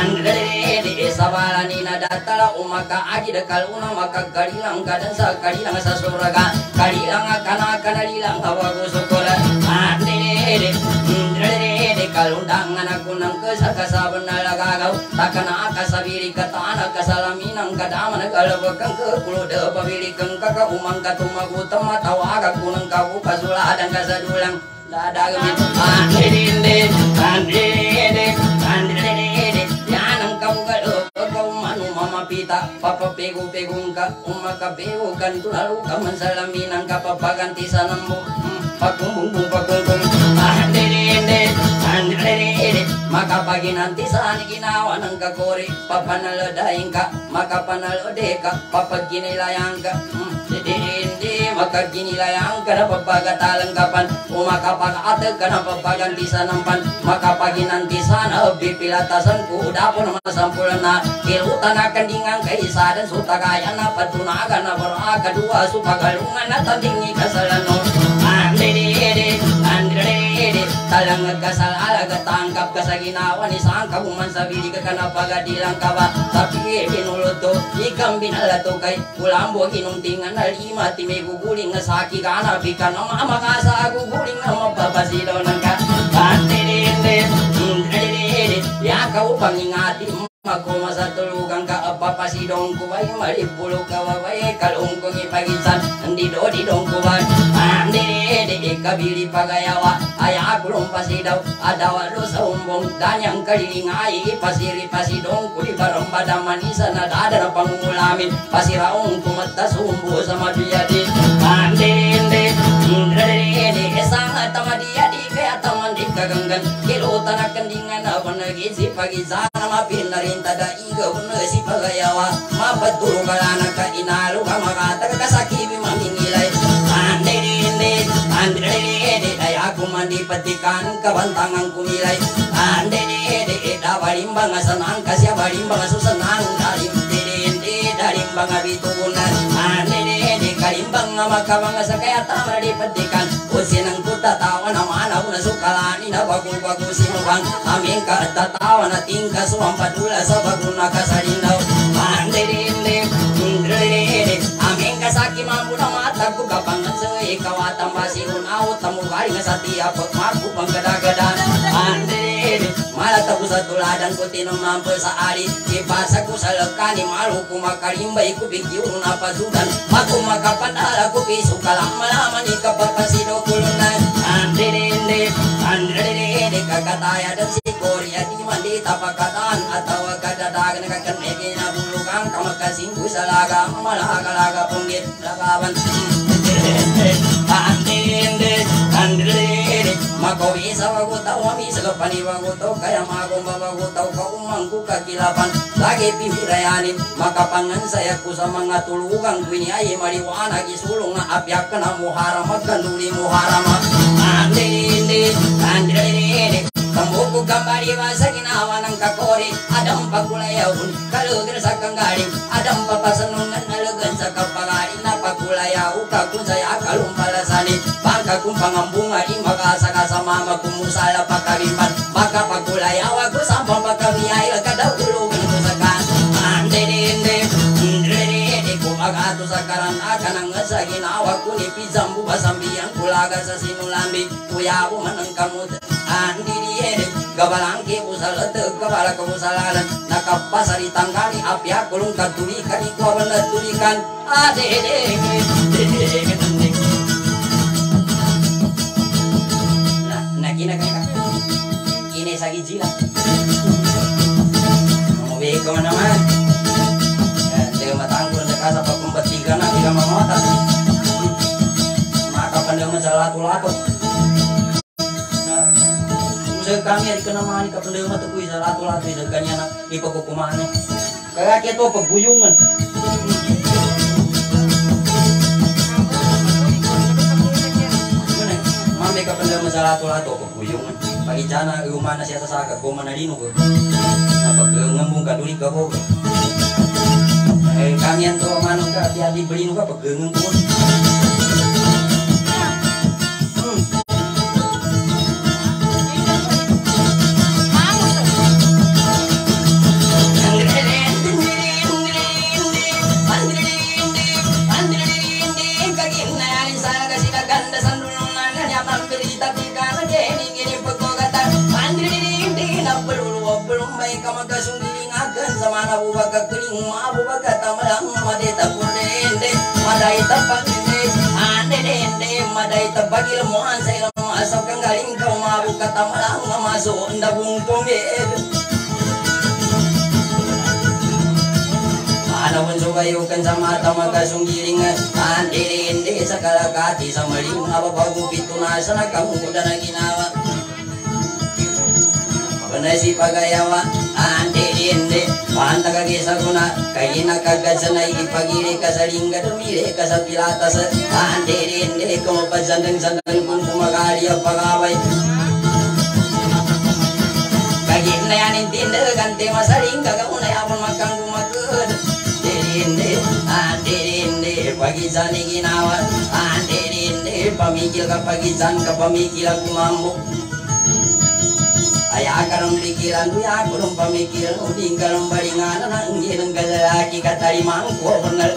andiri sa bala ni nadatala umakaagi da kaluna makagkalilang kadan sa kalilang sa suraga kalilang kana kanalilang hawago sukulan Ande, ande, kalundangan ako ng kasakasaban na lagagaw Takana kasabiri katana kasalaminang kadama Nagalawag kang kakuloda pabili kang kakaumang katumagutam Matawag ako ng kabukasuladan kasadulang Dadagamin Ande, ande, ande, ande, yan ang kabugalo Pagkauman umamapita Papapego-pegong ka Umakapego ganito lalo ka man salaminang kapapaganti sa nambo Pagkumbung pagkumbung Andiri andiri makapagi nanti saan ginawa ng kakori papanaladahin ka makapanalode ka papaginilayang ka hindi makaginilayang ka na papagatalang kapan umakapag-atag ka na papaganti sa nampan makapaginanti sana bipilatasan ko dapo na masampulan na kilutan na kandingang kaisadan sutagayan na patunagan na baraga dua supagalungan na tabingi kasalano Andiri, andiri, talang nagkasal alaga tangkap ka sa ginawa ni sangka buman sa bili ka na pagadilang ka ba tapi pinulot to ikang binalato kay kulambo kinuntingan na lima ti may guguling nga saki ka na bika na mamakasa guguling na mapapasilaw ng ka andiri, andiri, yakaw pangingati Magkuma sa tulugang ka papasidong kuway malipulog kawaway kalungkong ipagisan Hindi do di dong kuway Andi di kabili pagayawa Aya kulong pasidaw Adawa do sa umbong Danyang kalilingay Pasiri pasidong kuli barambada manisa na dada na pangungulamin Pasiraong kumata sumbo sa mabiyadi Andi di Andi Isang tamadiyadi kaya tamandi kaganggan Kilutan na kandingan na panagisi pagisan na mapinari Tada iga una si pagayawa mapatulong ka lang ka inalo ka makatag ka sa kibi mamingilay Andiri hindi Andiri ay ako mandipatikan kabantangang kumilay Andiri hindi dawalimbang asanang kasya balimbang asusanang dalim hindi dalimbang abitunan Andiri hindi kalimbang makabang sa kaya tama dipatikan Usinang kutatawa na mana una sukalani na bago-bago sinubang Aming katatawa na tingka suwang padula sa bagong nakasalinaw Andiri-indi, indiri-indi Aming kasaki mampu na matag ko kapangan sa ikaw at ang basiunaw Tamugali nga sa tiya pagmaku pang gada-gada Andiri-indi Malataw sa tuladan ko tinumampo sa ari Ipasa ko sa lagkani malu kumakalimba ikubigyo na pasudan Makumakapadala ko piso kalang malaman ikapapasido kulunan Andiri-indi, andiri-indi Kakataya dan si Korea di mandita pagkataan At tawag kadadagan nakakanegi na bulugang Kamakasinggo sa laga Malaga-laga punggit lagawan Andiri-indi, andiri-indi Ako bisa wagutaw, mabisa ka paniwagutaw, kaya magong babagutaw ka umangku kakilapan. Lagi pihirayanin, makapangan saya ko sa mga tulugang tuwini ay maliwanag isulong na apyak ka na muharama, ganduli muharama. Andini, andini, Kambuko kambaliwa sa ginawa ng kakori, Adam pagkulayawon, kalugar sa kanggaling, Adam papasanungan nalagan sa kapagaling, Napagkulayaw ka kung saya kalumpalasani, Bangka kung pangambunga, di makasaka sa mama kumusala pagkalimpan, Baka pagkulayaw ako sa pampagkabiyay, Kadaw ulugan ko sa kan, Andinindi, Andinindi, kumagato sa karanakan ang sa ginawa ko ni Pizambu, Basambiyan, Kulaga sa sinulambi, Kuya mo man ang kamut, Andinindi, Gabalangki usalatag, kabala kabusalanan, nakapasari tanggali, apya kulong katulikan, ikuwaban na tulikan, adedeng, dedeng, dedeng. Nah, nah kina kina, kini sagi jila, mau beko mana man, dia matangkul sekasa pakumbat tiga na tiga mamotas, maka pandang masalah tulato. Kami ari kana mani ka pandema to kuy sa lato-lato sa kanya na ipagkukumane. Kaya kito pagbuyungan. Mami ka pandema sa lato-lato pagbuyungan. Pagijana umana siya sa saka ko manalino ko. Napagngambong ka duli ka ko. Eh kami anto manong ka di adi belino ka pagngeng ko. Bubaga keling ma bubaga tamalang madeta pundende madai tapangende andende madai tapagil mo ansay mo asaw kang galing ka mabuka tamalang maso ndabung ponged anawon so kayo kan sa mata magasunggiling andende sa kalakati sa maling ababagong pitunasan na kamuda na ginawa Panasi pagayawa andende Panta kagesa guna kayina kagasa na ipagiri ka sa lingga dumire ka sa pilatas andende kumapasandang sandang kung kumagali ang pagaway kagin na yan intinde kante masaling kagauna yapon magkang gumagod andende andende pagisan ni ginawa andende pamikil ka pagisan ka pamikil ang kumambok Ay akarang pikiran ko ya kulong pamikiran uding karang balingan na hindi ng galalaki katalimang ko benar.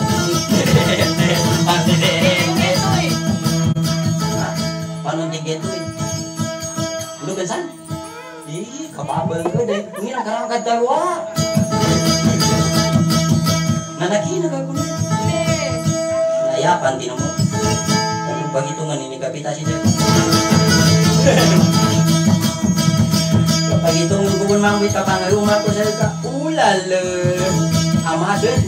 Paano tiket tuh? Lu kensan? Ih, kapabang ko deh. Ini nak karang katawa. Nanaki na kagulo. Nayapan din mo. Ano pagitungan ini kapitasi deh. Pag itong bukon mangwit ka pangaluma ko sa ka, ulala, amadet.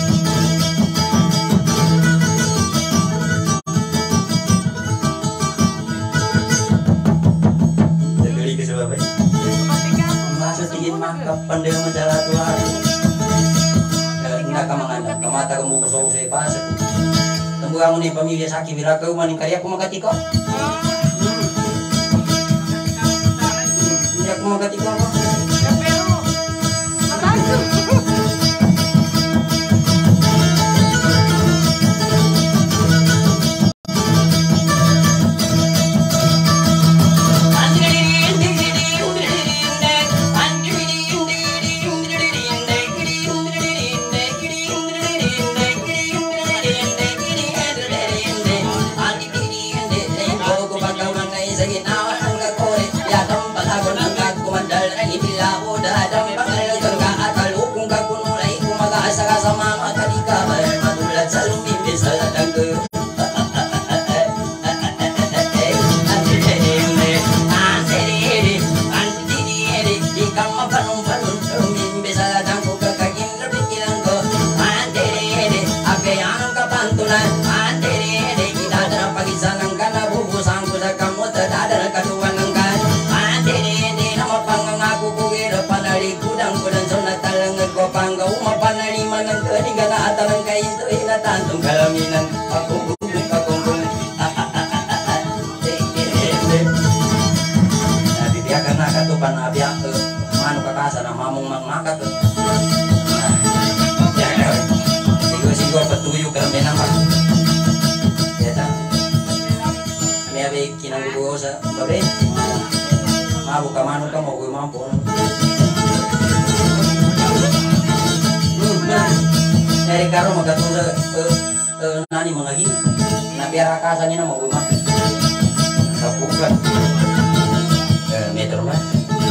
Dagari ka sa babay. Masa tingin makap, pandai masalah tuhan. Nga ka mga anak, kamata ka mo ko sa ipasa. Tambuhan mo na yung pamilya sa akin, miraka umaning kaya kumakatikaw. Mau ketika apa? Ya pero, matangkap. manu kakasa na mamong mangmakat. Sigo-sigo patuyo karami naman. Yata. May abe kinanggugo sa babe. Mabu ka manu ka mo kuy mampo. Dari karo magatung sa nani mga gi. Na biara kakasa ni na mo kuy mampo. Kapukan. Eh metro man.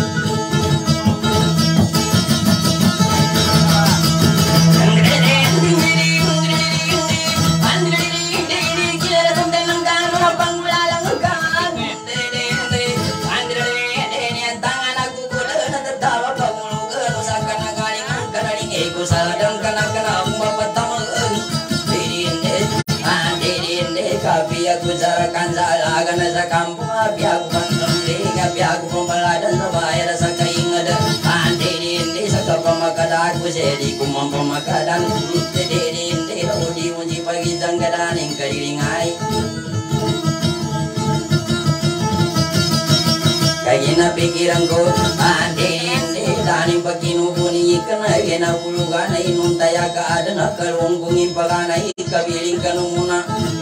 Aku jarakan zalagan sa kampung biaku pantang biaku pembaladan sa bayar sa kaingada andi indi sa kapamakadan aku sedi kumam pemakadan dedi indi udi uji pagi janggadan ing kadiringai kagina pikiranku andi indi daning pakinu puni ikana gena bulugana inuntaya kaadana kalungkungin pagana ikabiling kanumuna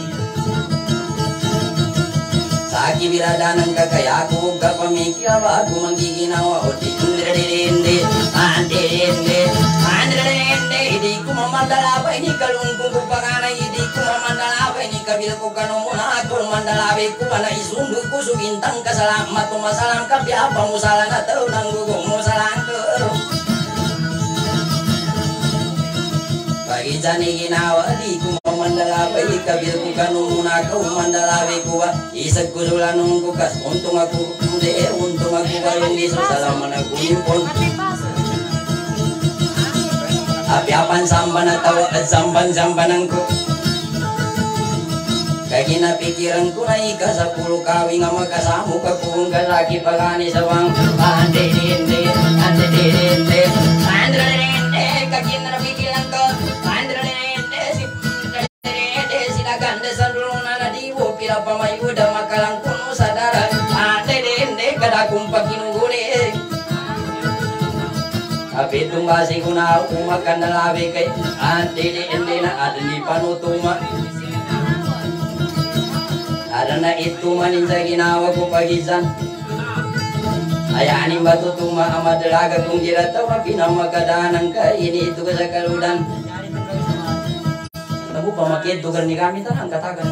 Saki biradanan kakayaku kapamikya aku manggiginawa odi indrende andende andrende idi ku mamandala ini kalungku pagana idi ku mamandala ini kabilku kanumuna aku mandala ku ana isundu ku subintang kasalamat masalam kabi apa musalana tau nanggugo musalang ke bagi jani ginawa di ku mandala bayi kabil ku kanumuna kau mandala ku isag ku sulanung ku kas untung aku de untung aku balung di salaman aku impon api apan samban atau samban sambanangku kagina pikiran ku naik ka sepuluh kawing ama kasamu ka kung kalaki pagani sawang ande ande ande ande ande ande kagina pikiran ko ganda sandrona na diwo pila pamayuda makalang kuno sadara ate dende kada kumpa kinugure api tumbasi kuna umakan dalawe kay ate dende na adni panutuma ada na itu manin sa ginawa ko pagisan ayani batutuma amadalaga kung diratawa pinamakadanang ka ini itu sa kaludan Aku pemakai tugar ni kami tanang katakan.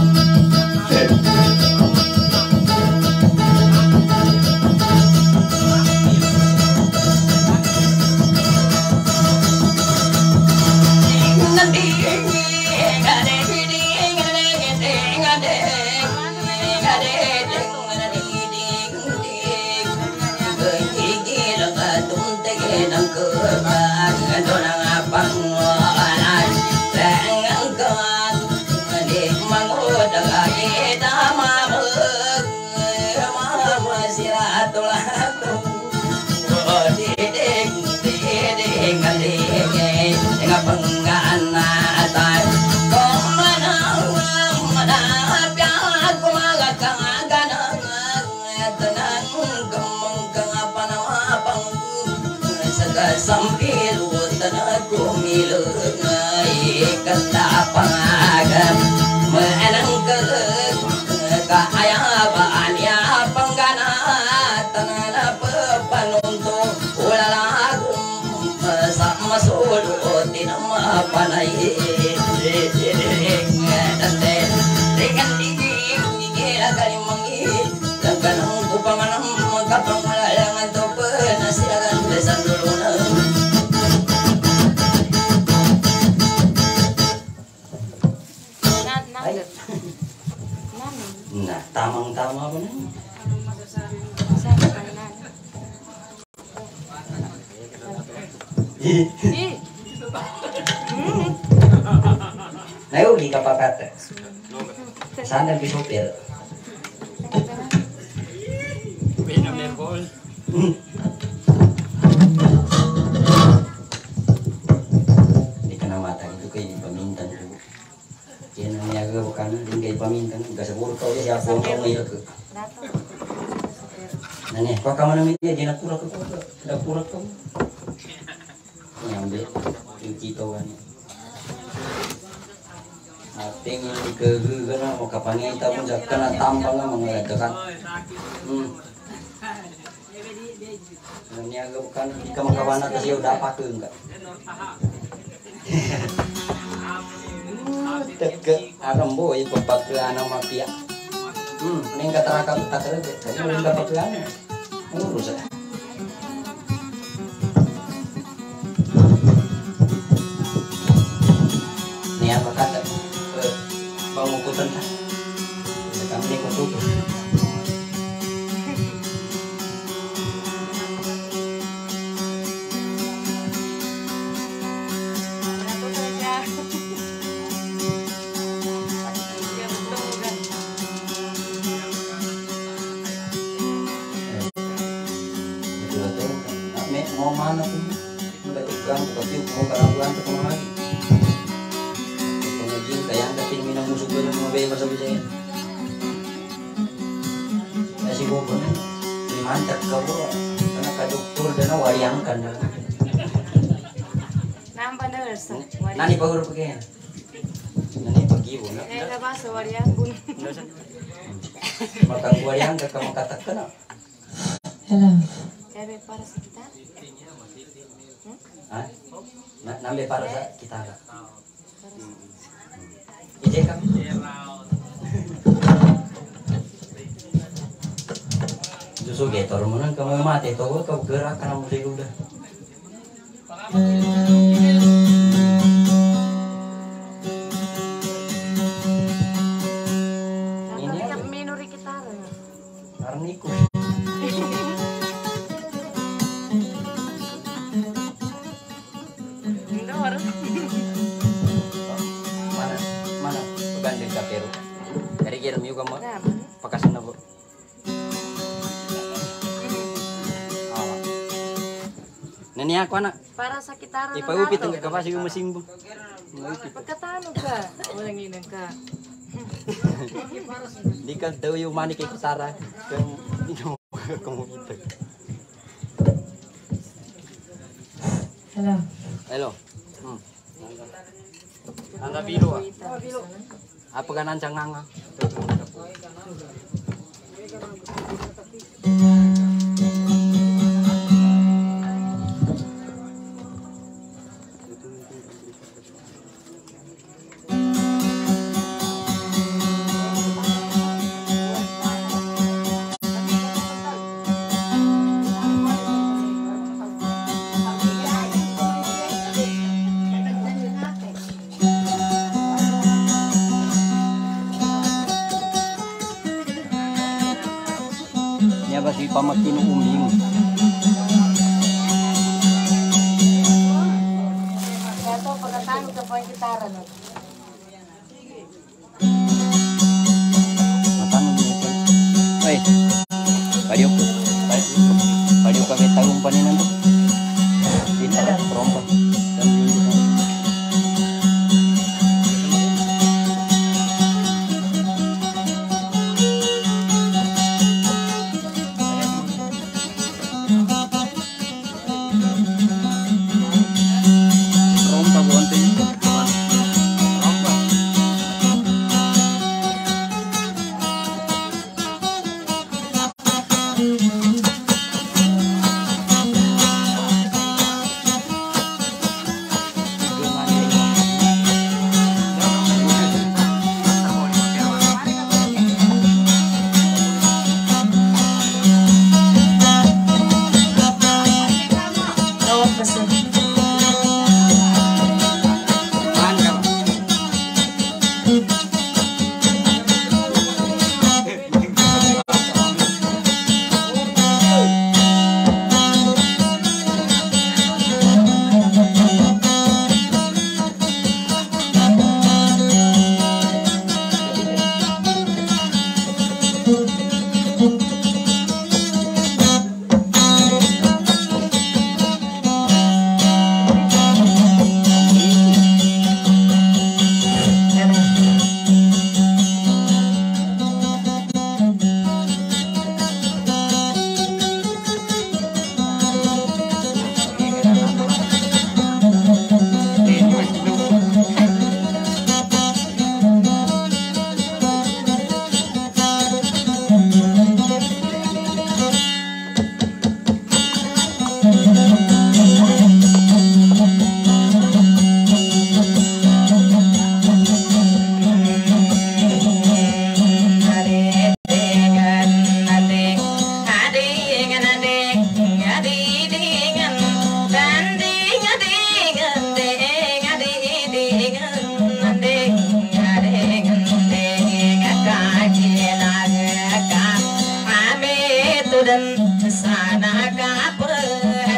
Sambil aku milungai ketapangagam menang ke kaayabaan ya penggana tanah pepanuntung ulalagum sama sulu tinama panai dengan digi gila kali mangi dengan ku pamanam kapang malayangan to penasiagan besan dulu nah tamang-tama apa nih? Nah, yuk di kapakat. Sana di sopir. Di kena mata itu kayak pamintan tuh. Yan ang niyaga ko kanan din kay pamintan. Gasaburo tao siya po ang may ito. Nani, Apakah mana media di dapur aku dapur aku nyambil cuci tawannya ating yang dikege kana mau kapannya kita pun kena tampang lah mengadakan hmm ini agak bukan jika makawan atas ya udah apa tuh enggak teke arembo itu pakai anak mafia hmm ini kata rakam tak kerja jadi belum dapat pelanggan ngurus ya ini apa kata bang ukutan tak kami ini kutu mau mana pun udah tegang tapi mau karabuan ke kemana lagi pengajian kayak datin minum musuh gue mau bebas sama saya masih bobon di mantap kau karena kak dokter dan wariangkan Nambah nurse. nani baru pakai nani pagi bu Eh, nggak bahasa wariang bun. maka wariang ke kamu katakan Hello. Kayak para sekitar. ah nambe para kita lah ide kan justru getor mana kamu mati tahu kau gerak karena mulai udah ini apa minori kita karena ikut mana mana pegandeng kaperu dari kirim juga mau pakasan apa nani aku anak para sekitaran ipa upi tengah kapasi mesin bu perkataan ka orang ini ka di kan tahu yung mani kay kusara kung kamu itu hello hello hmm anda biru ah apa kan ancang nganga si pamakin umbing Ito pagkataan ka po yung gitara no. matang dito ay padiyo padiyo kami tagong paninan to dito trompa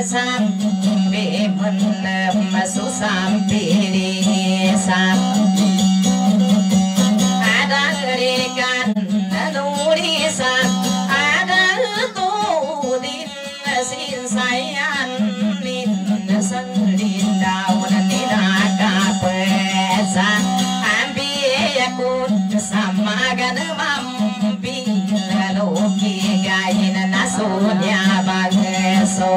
sampai menemasuk sampai desa ada ikan nulisan ada tudin sinsayan min sendin daun nilaka pesa ambil aku sama ganam loki gain nasunya bangso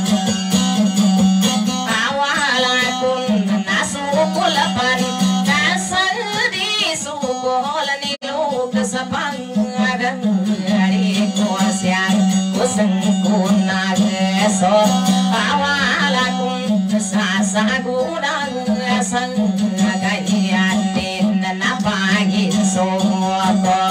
awalakun nasukul pan nasal di sukul niluk sepang agan hari kuasian kusengkuna geso awalakun sasa gunang sang gayanin napagin soto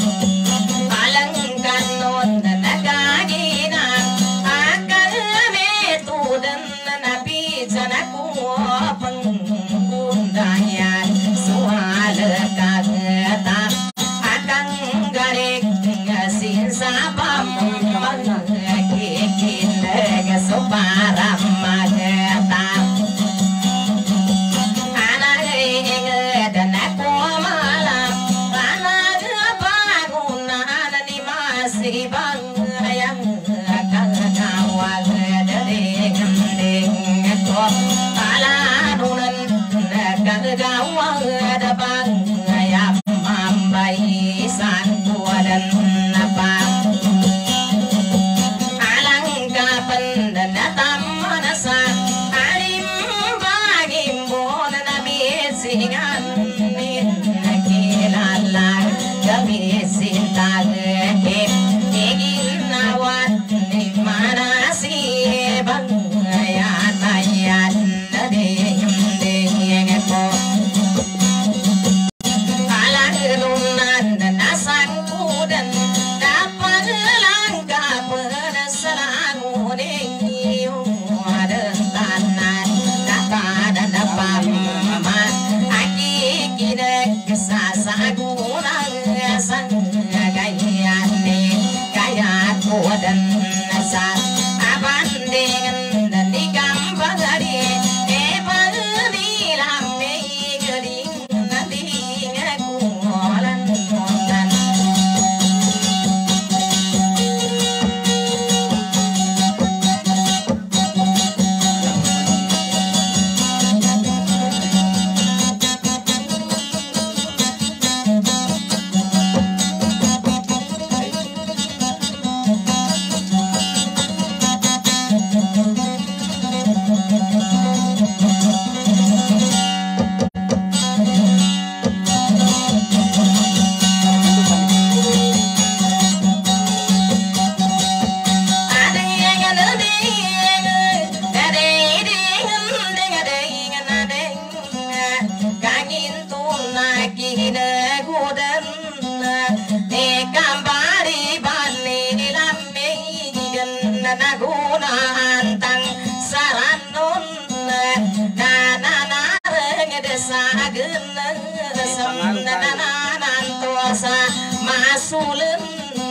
masulen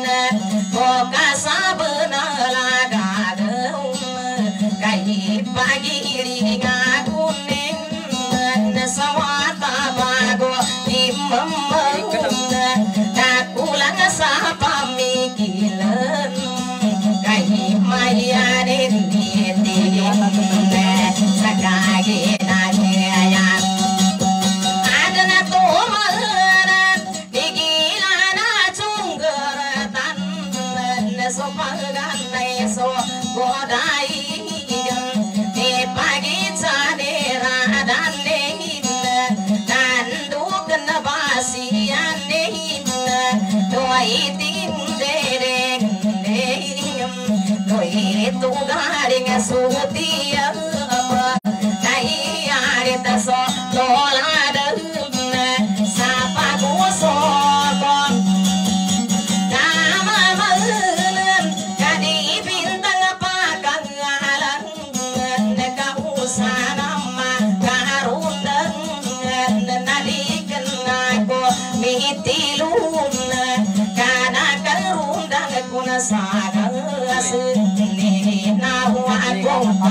boka sabena lagageum kai pagi ringa kuning sawata bago imam takulang sa pamikilan kai mayarin diti sakagi nanya adana to so paganai so godai te pagi chane radane nan dukan basiane doi tin dere doi tu garing sutia nai are ta so tola sapa ku so kon saga seni na wa ko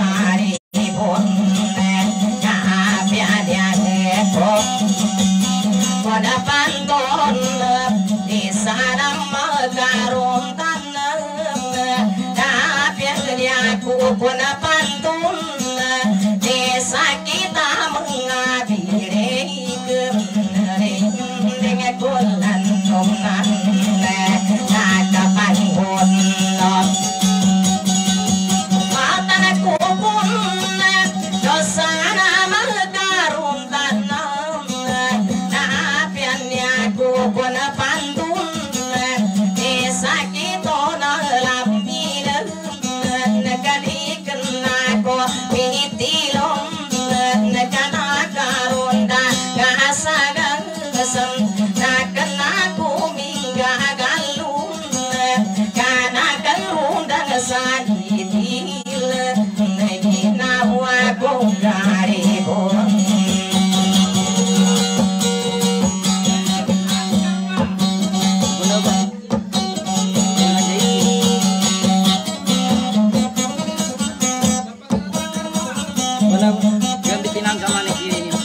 yang dipinang sama nih kiri ini.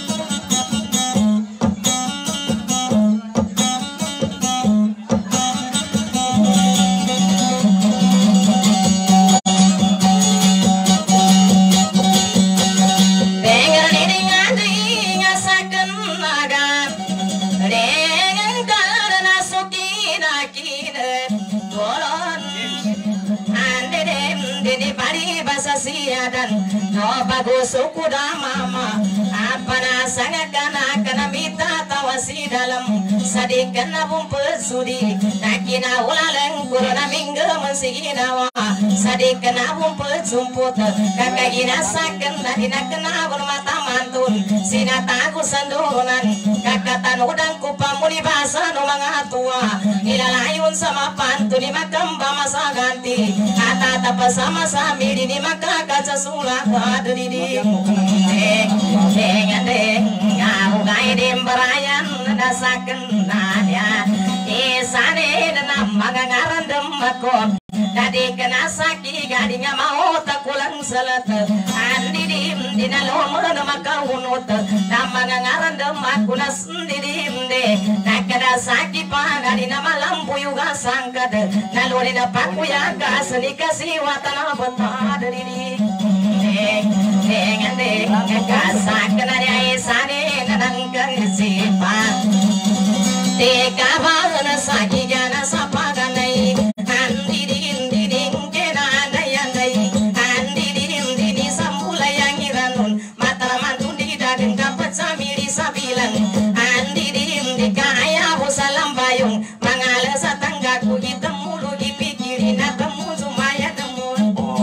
Dan no bagus suku mama apa nasangat kana kana mita tawasi dalam sadikan nabung pesudi nakina ulaleng kuruna minggu mensiginawa sadikan nabung pesumput kakak ina saken nadina kena bermata mantun sinataku sandunan kakatan udang kupamuni bahasa no mga tua ilalayun sama pantun ni makamba masa ganti kata tapa sama sami di maka kaca sulak ada di ding deng deng deng aku gay dim berayan dasaken nanya isane dan magangaran demakop tadi kena saki gadingnya mau takulang selet andi dim dinalo mana maka unut nama ngaran demak kunas di dim de nakada saki pagadi nama lampu juga sangkat naluri dapat kuya kasih kasih watana betul dari ding deng deng deng kasakan ada isane nanang kesipan teka bangun saki jana sapa ganai andi dim dim kena ada yang dai andi dim dim samula yang iranun mata mantun di daging kapat samiri sabilan andi dim di kaya salam bayung mangala sa tanggaku kita mulu dipikirin atamu sumaya temu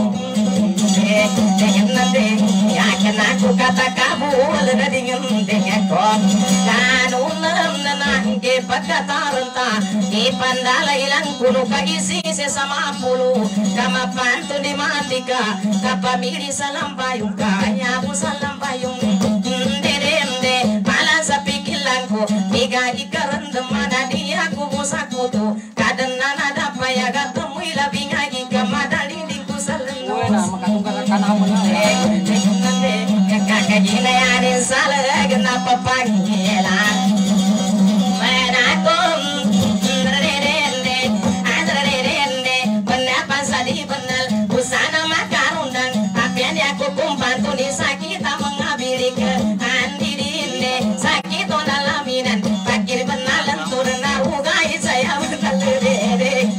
dengan nanti ya kena aku kata kabul dengan dengan kok dan ulam nanang ke pakata renta di pandala ilang kuno kagisi sesama pulu kama pantu di matika kapamiri salam bayung kaya bu salam bayung derende malan sa pikilanku tiga ikaran demana dia ku busaku tu kadang nana dapat ya ketemu lebih lagi kemadali di kusalan kakak gila ya di salah kenapa panggilan menakum derende derende benar sadi benar busana makarundang apian ya ku kumbantu ni sakit mengabiri ke andi dinde sakit dalaminan pakir benar lentur narugai saya benar derende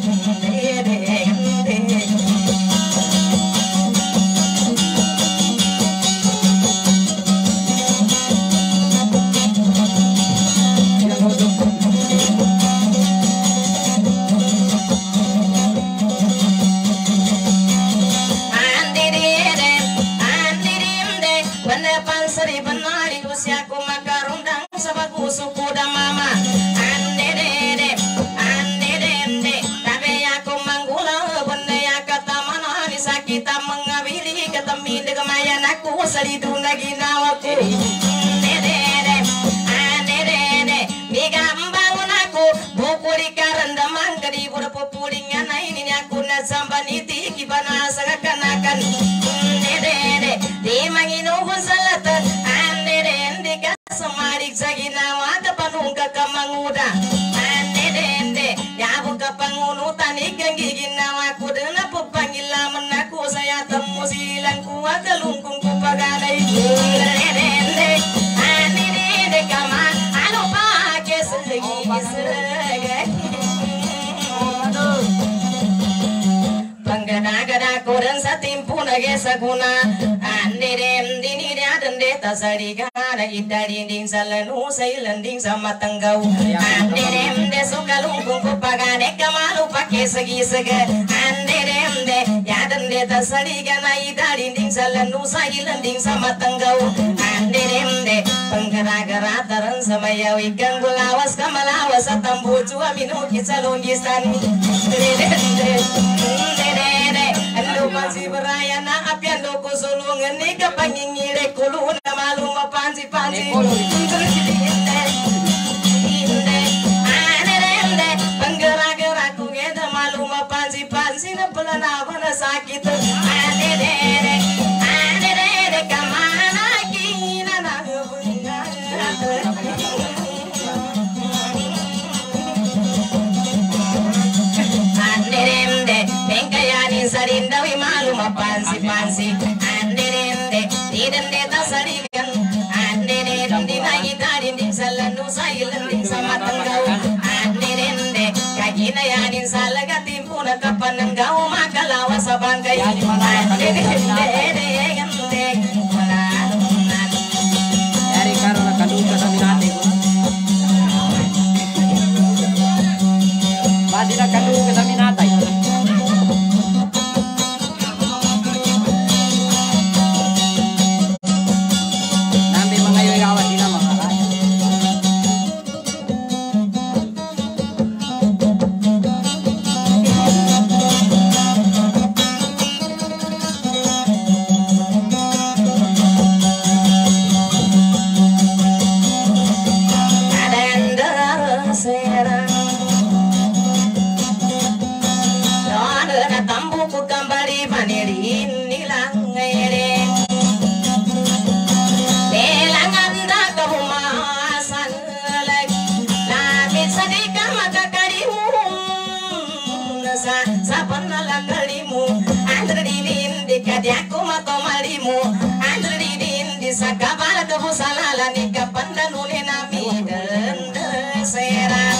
suku dan mama ande dede ande dede tapi aku manggula benda ya kata mana bisa kita mengabili ketemi kemayan aku selidu lagi nawaku ande dede ande dede migambangun aku buku di karendamang kadi pura pupulingan ini aku nasambaniti kibana sagakanakan ande dede di manginu salatan ande dede semarik saginawa depanung kakamanguda ande dende ya buka pangunutan ikan giginawa ku dena pepangila menaku saya temu silang ku agalungkung ku pagalai dende ande dende kama alo pake segi segi panggada-gada koran satimpu nage saguna ande dende ni dende tasarigana idalinding salanu sailanding sama tanggau ande dende sukalungkung ku pagane kamalu pake segi segi ande dende ya dende tasarigana idalinding salanu sailanding sama tanggau ande dende panggada-gada taran sama yawi ikan gulawas kamalawas atambu cua minu kisalungisan dende dende ando masih beraya na apian do kusulungan ni kapangingire kulu na malu mapansi pansi inde inde ane inde penggerak-gerak ku gede malu mapansi pansi na pelana mana sakit ane dede ane dede kamana panenggau makalawa sa bangkay. Dari karena kaduga sa minati ko. Badi na kaduga sa minatay. Nambi mga yoy gawa sila mga kaya. Aku mato malimu andre didin di sakabala ke busalala ni kapanda nune nami den sera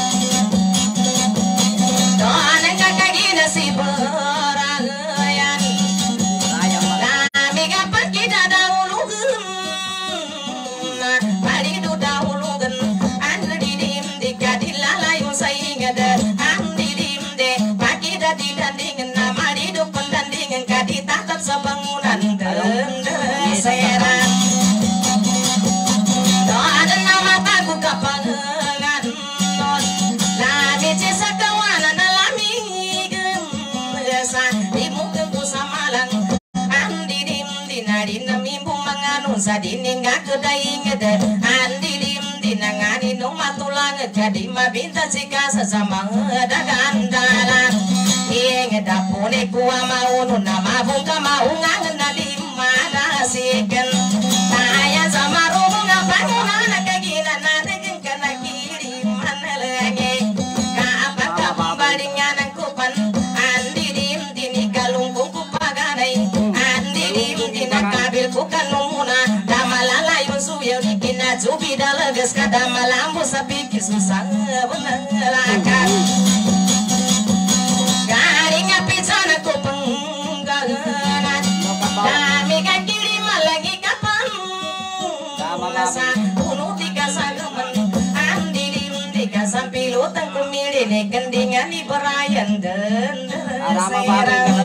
doan kakagina si barayan nami kapan kita dahulugen mari du dahulugen andre didin di kadilala yung saingada andi dim de pakida didandingen mari du pendandingen kadita sa bangunan dan seran doa nama taku kapangan lami cesa kawanan lami gesa di muka ku samalang andi dim dinari nami bumanganun sadini ngak kedai ngede andi dim dinangani numatulang jadi mabinta jika sesamang dagan dalan Inge dapune kuwa mau nama bunga mau ngangen nadi mana siken taya sama rumah bangunan kagina nade kena kiri mana lagi kaapa kabalingan kupan andi dim dini kalungkung kupaganai andi dim dina kabil bukan numuna damalala yun suyo dikina zubi dalagas kadamalambu sapi kisusang benelakan sana ko penggalan kami kan kirim lagi kapan nasa puno tiga sagaman andi dim tiga sampai lutang kumili ne kendingan di berayan dan serang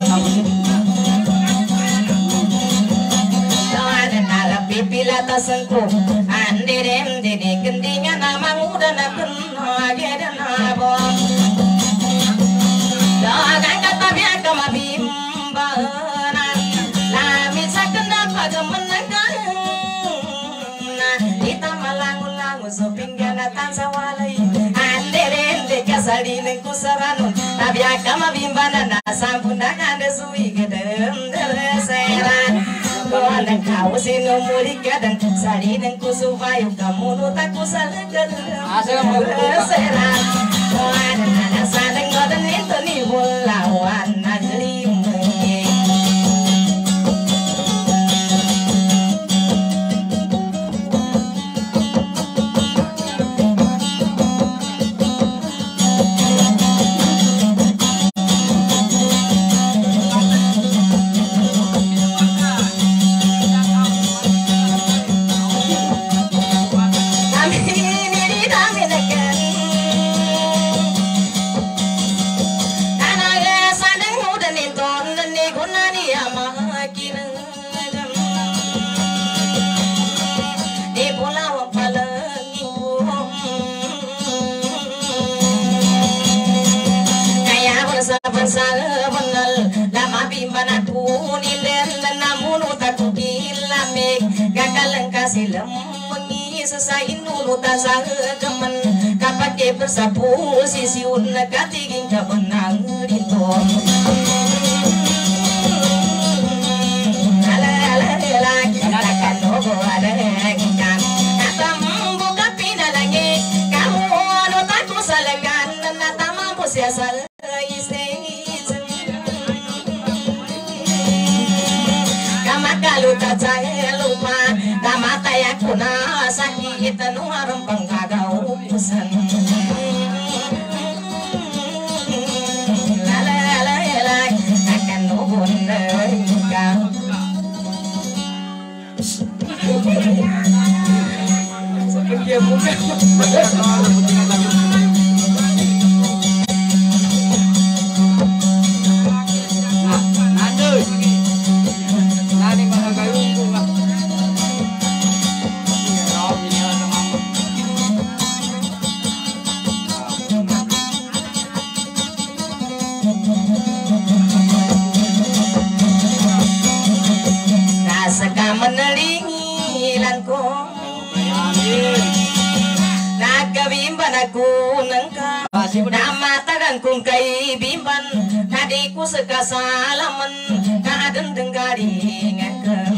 ada nala pipila tasengku andi dim dini kendingan nama muda nak kenal dan nabong Dagang kata biar kama bimbaran Lami sakenda pada menengah Kita malangu-langu sopinggana tansa walai Ande-rende kasali nengku seranun Tabiak kama bimbana nasampun dagang desui gedem seran Kolang kau sinu mulik kadang Sali nengku supayu kamu nutaku salah gedem seran Kolang nana sadeng goden itu ni lawan nalimu benal lama bimbana kuni len namun utaku gilamik gagalang kasih lemengi sesain dulu tasang kemen kapake bersapu sisiun katiging kabenang diton ala ala ala katakan logo ada kan atam buka pinalangi kamu notaku salengan natama musiasal Kalau tak saya lupa, tak ya kuna sakit nuarum pengkagau pesan. La la la la, Nama tagan kung kay bimban Nadiku sekasalaman Kaden denggari ngakam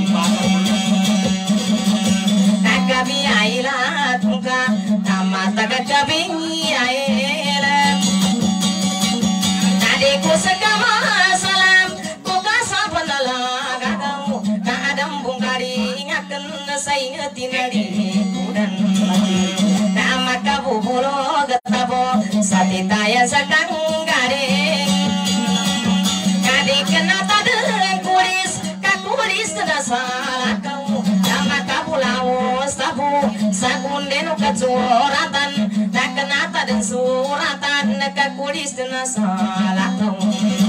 Nagabi ailat muka Nama tagan kabingi ailat Nadiku sekamasalam Kuka sapanala Gagau Kadam bungkari ngakan Saingetin nadi kudan Nama kabu bulo getabo Satitaya sakang gading Gading kena tadeng kuris Kakuris tada salah kau Nama kabu lawas tabu Sagundenu kacuratan Tak kena tadeng suratan Kakuris tada salah kau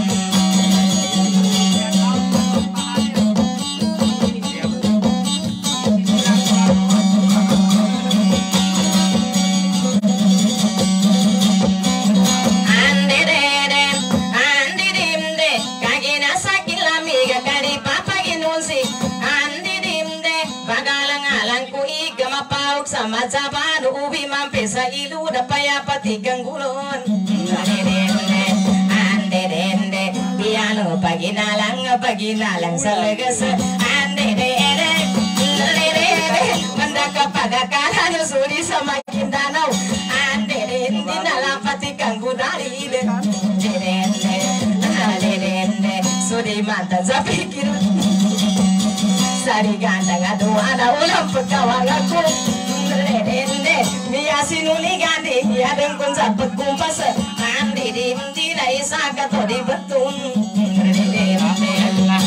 sama caban ubi mampe sa ilu dapaya pati gulon ande dende piano pagi nalang pagi nalang salegas ande dende lele mendaka pada kanan suri semakin danau ande dende nalang pati dari dende dende suri mata zapikir sari gandang adu ada ulam pegawang aku Dende, dia sinuli gande, dia dengkun sapet kumpas, andi dim tidak isa kato di betung. Dende, dende.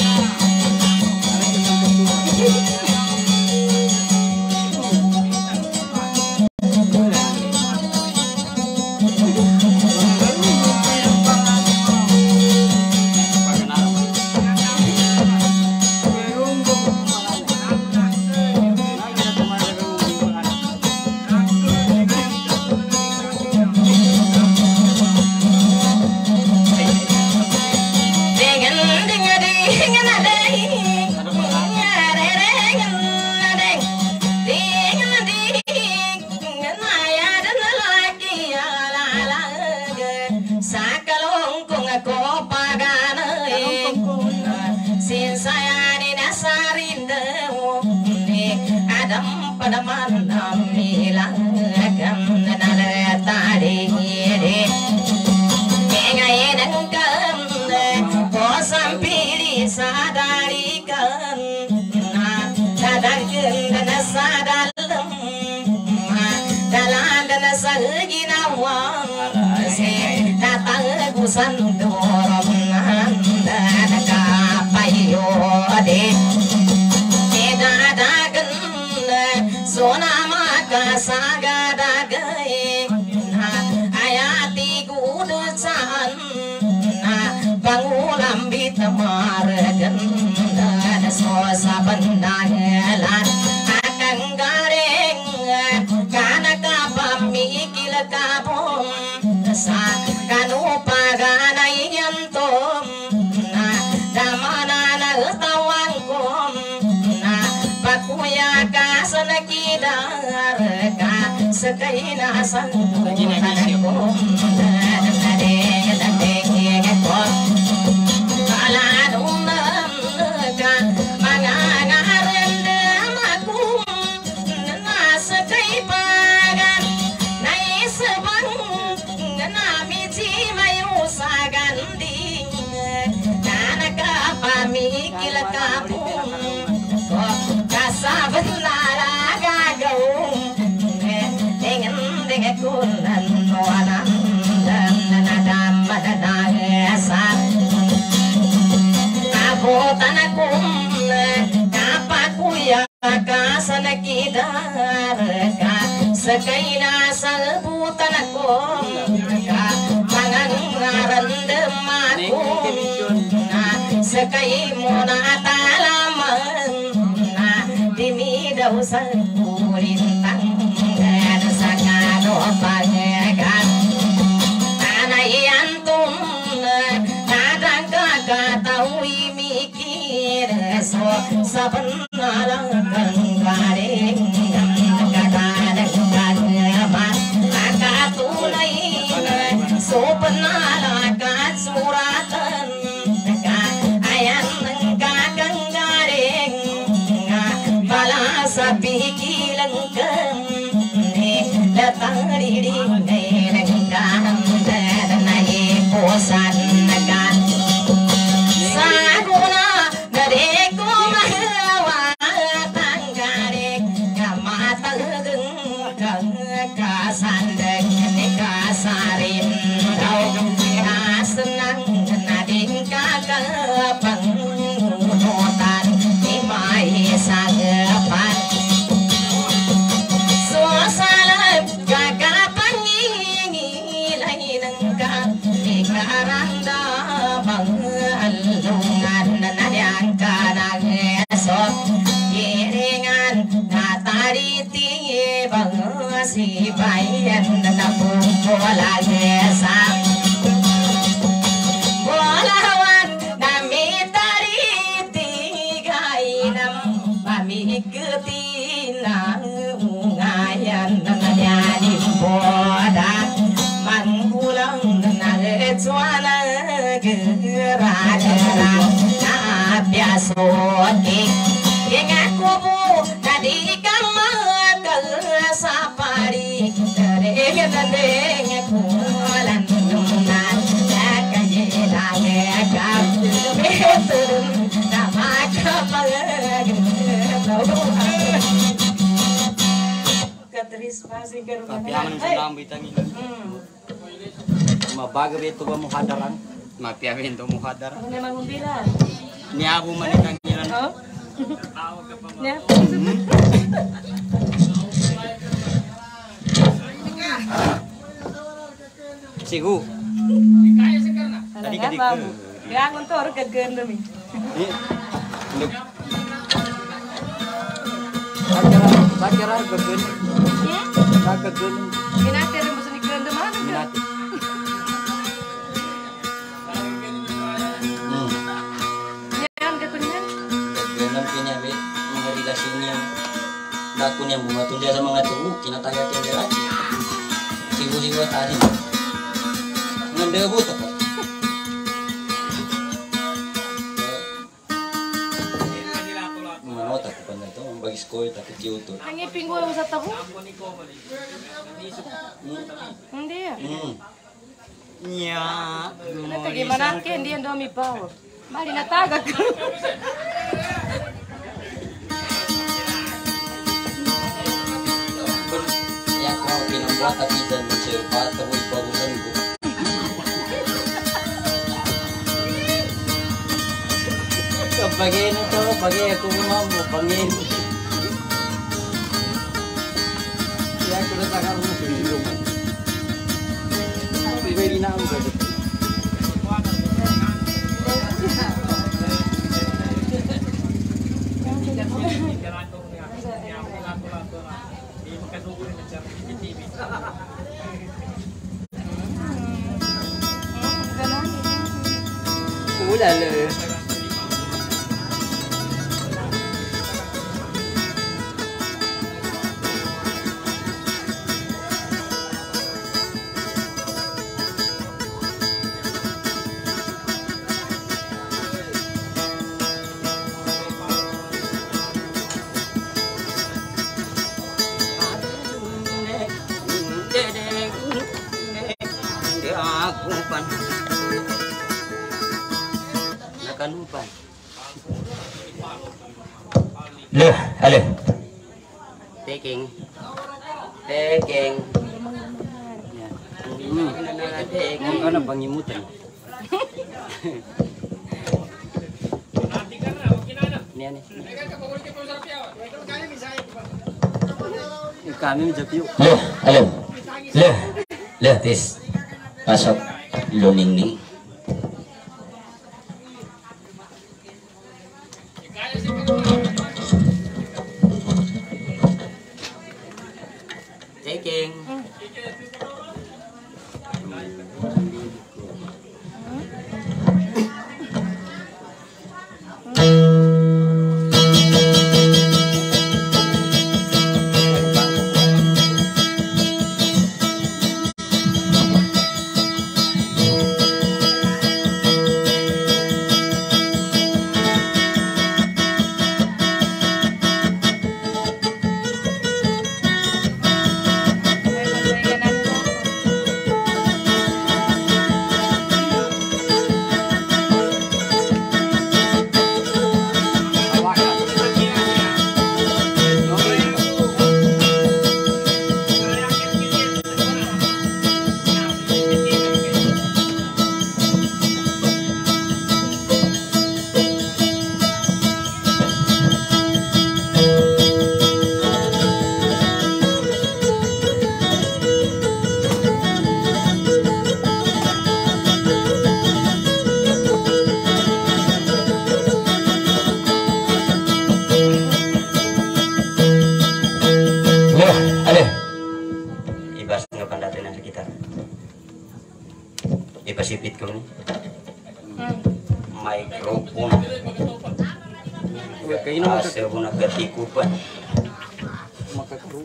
Sekaina sang padaku dade dade kekon kaladum ka mangangarende amaku nasakai pagan nai sebang nami jimayu sagandi nanaka pamikil kapung kasabenara gagau kunan wananda kasan kidar ka sekaina sebutan ko ka pangangaran demaku sekai mona talaman dimi daw sa kulintang dan sakano pangagan tanay antun kadang kakatawi mikir so sabenalang garing kadang kagaman akatunay so penala suratan ayan kakang garing bala sa pikilang kan datang diri nengkang dan naik posan nakan saguna dari ku mahawa tanggarek kamata geng kasan dengan kasarin kau kasenang nading kakapang nutan imai sangapan suasana kakapangingilay nengka ikaranda alungan nanayang kanang esok giringan natariti bang si bayan na pumpulang esang walawan namitariti gainam pamikuti na ungayan nanyanin boda manggulang nagetswana geragara nabiasoke yengakubu tadi kamagal sapari dereng kulan nunan kayela betul nama kapal katris pasti tapi aman sulam bitangin mabaga beto ba muhadaran mapiawin to muhadaran Ano naman mong bilan? ni abu manitangilan Oh? Ya. sigu Tadi kan bamu. Gangon to orang kaganda mi. ni look sakira sakira gagun gagun Minati rin mo sa ni ganda man. minati Yan gakunin. gagun pinya be mga relasyon niya dakon yang bunga tun dia sa mga tuo kinataga kay lalaki sigu-sigu tadi ngandebut ako manot ako pa na ito ang bagis ko tapi kiuto Ang iping ko sa taho. Hindi ya. hmm nya Nata gimana ke hindi ang dami pa. Mali natagag. ya ko pinambuat tapi dan mencoba tahu bagusan ko kapagin ito pagi ako mambo pangin ya ko na takar mo video man very na ang gado ulala Nakanupan. Nakanupan. Loh, halo. Taking. Taking. Ya. Hmm. Taking. Ano pangimutan? ini nih. Kami menjadi. Leh, halo. Leh. Leh, tis. Masuk lu ning ning. Taking. Pasipit ko ni microphone asa mo nagatikupan makakru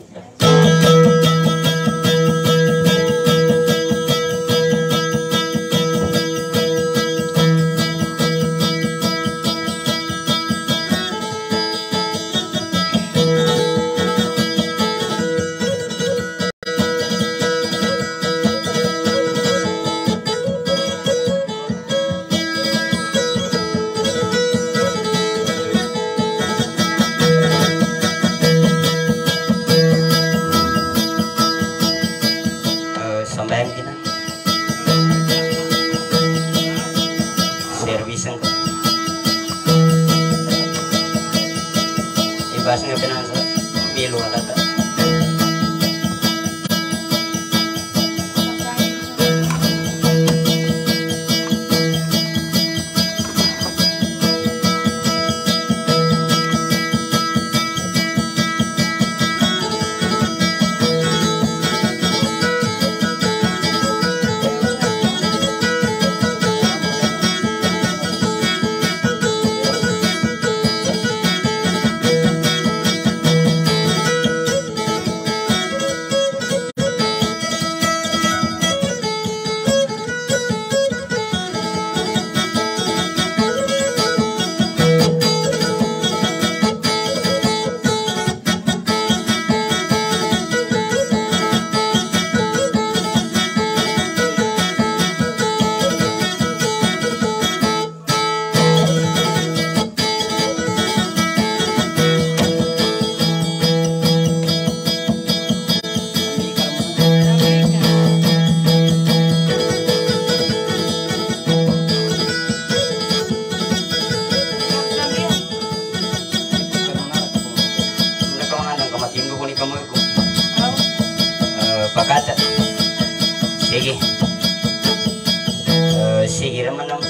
sige naman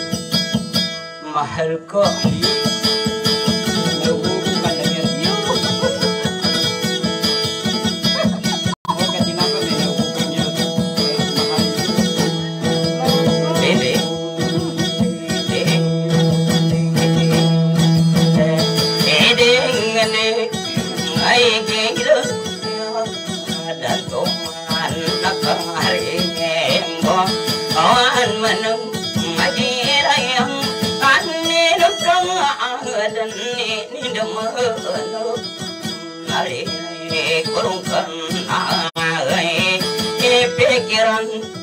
mahal ko. Pikiran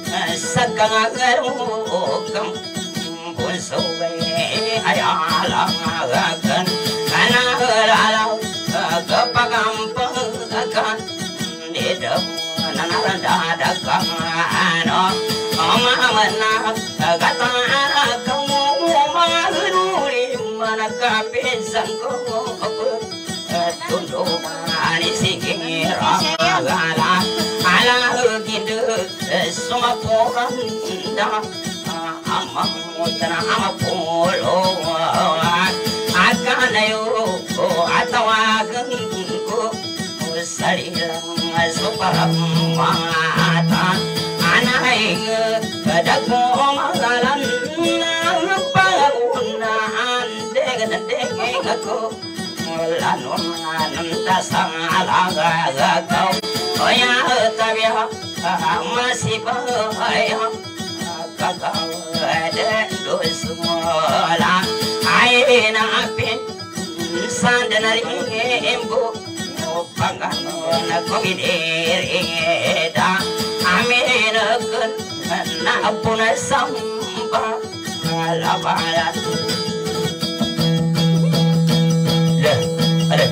sakangarukam bunsugai ayalangakan anaralau kapagampakan dedam nanarandadakan ano amamana katana kamu mahuri manakapisan ko orang dah amang mutana amapolo akan ayo atau akan ku sarilang suparam mata anak kada ko magalan pangunaan dengan dengan aku lanon nanda sangat kau oh ya tapi masih bahaya kakak ada semua aina api sandanari embu pangan ko ida amin kun na puna samba labala Dah, ada.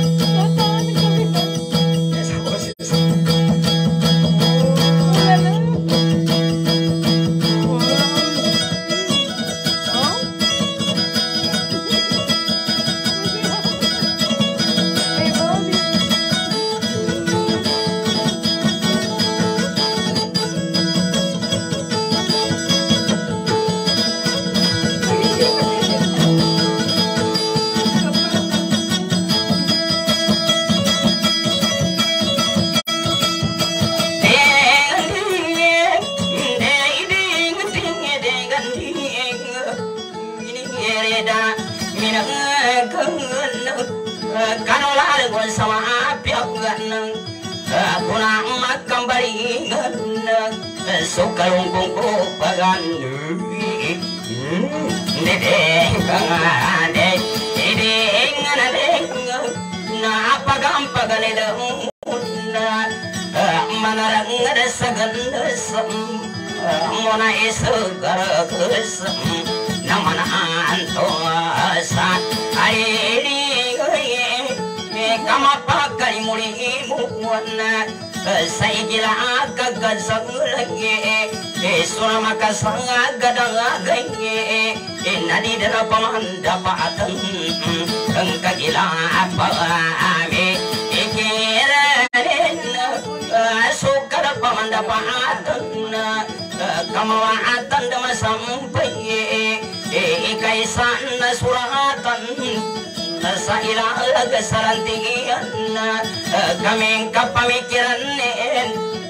sama apiak ganang aku nak makan baringan suka lungkung ko pagan dedeng kangade dedeng anadeng na apagam pagaledeng manarang ada sagandasam mona isugara kusam namana antosa airi kama pakai muli muana saya gila kagazang lagi sura maka sangat gadang genge nadi dana pamanda paatan engka gila apa ame ikira sukar pamanda paatan kamawaatan dama sampai ikaisan suratan sa ilaga sarantigian kaming kapamikiran nen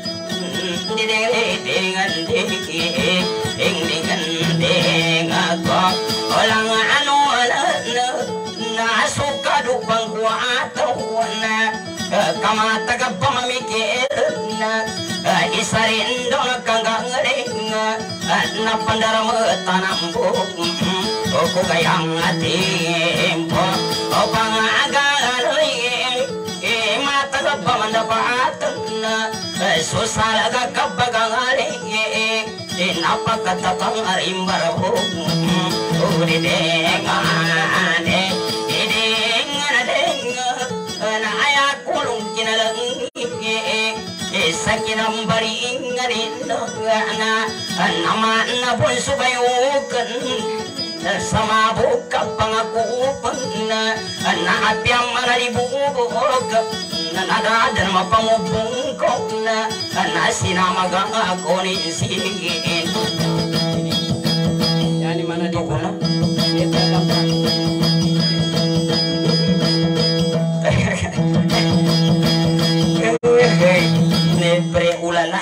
dengan diki ing dengan deng ako walang ano na suka dupang kuwataw na kamataga pamamikiran isarin doon kanggangaling na pandarama tanambok ko kayang atimpo o pangagaloy e mataga pamandapatan susalaga kapagangaling e napakatatang arimbarabog uridengane idengane na ayakulong kinalang e sakinang baringanin na naman na pun subayukan sama buka pangakupan na naat yang mana dibubuk na nada dan mapangubung ko na na sinamagang ako ni sigin yan di mana di mana ito lang ne pre ulala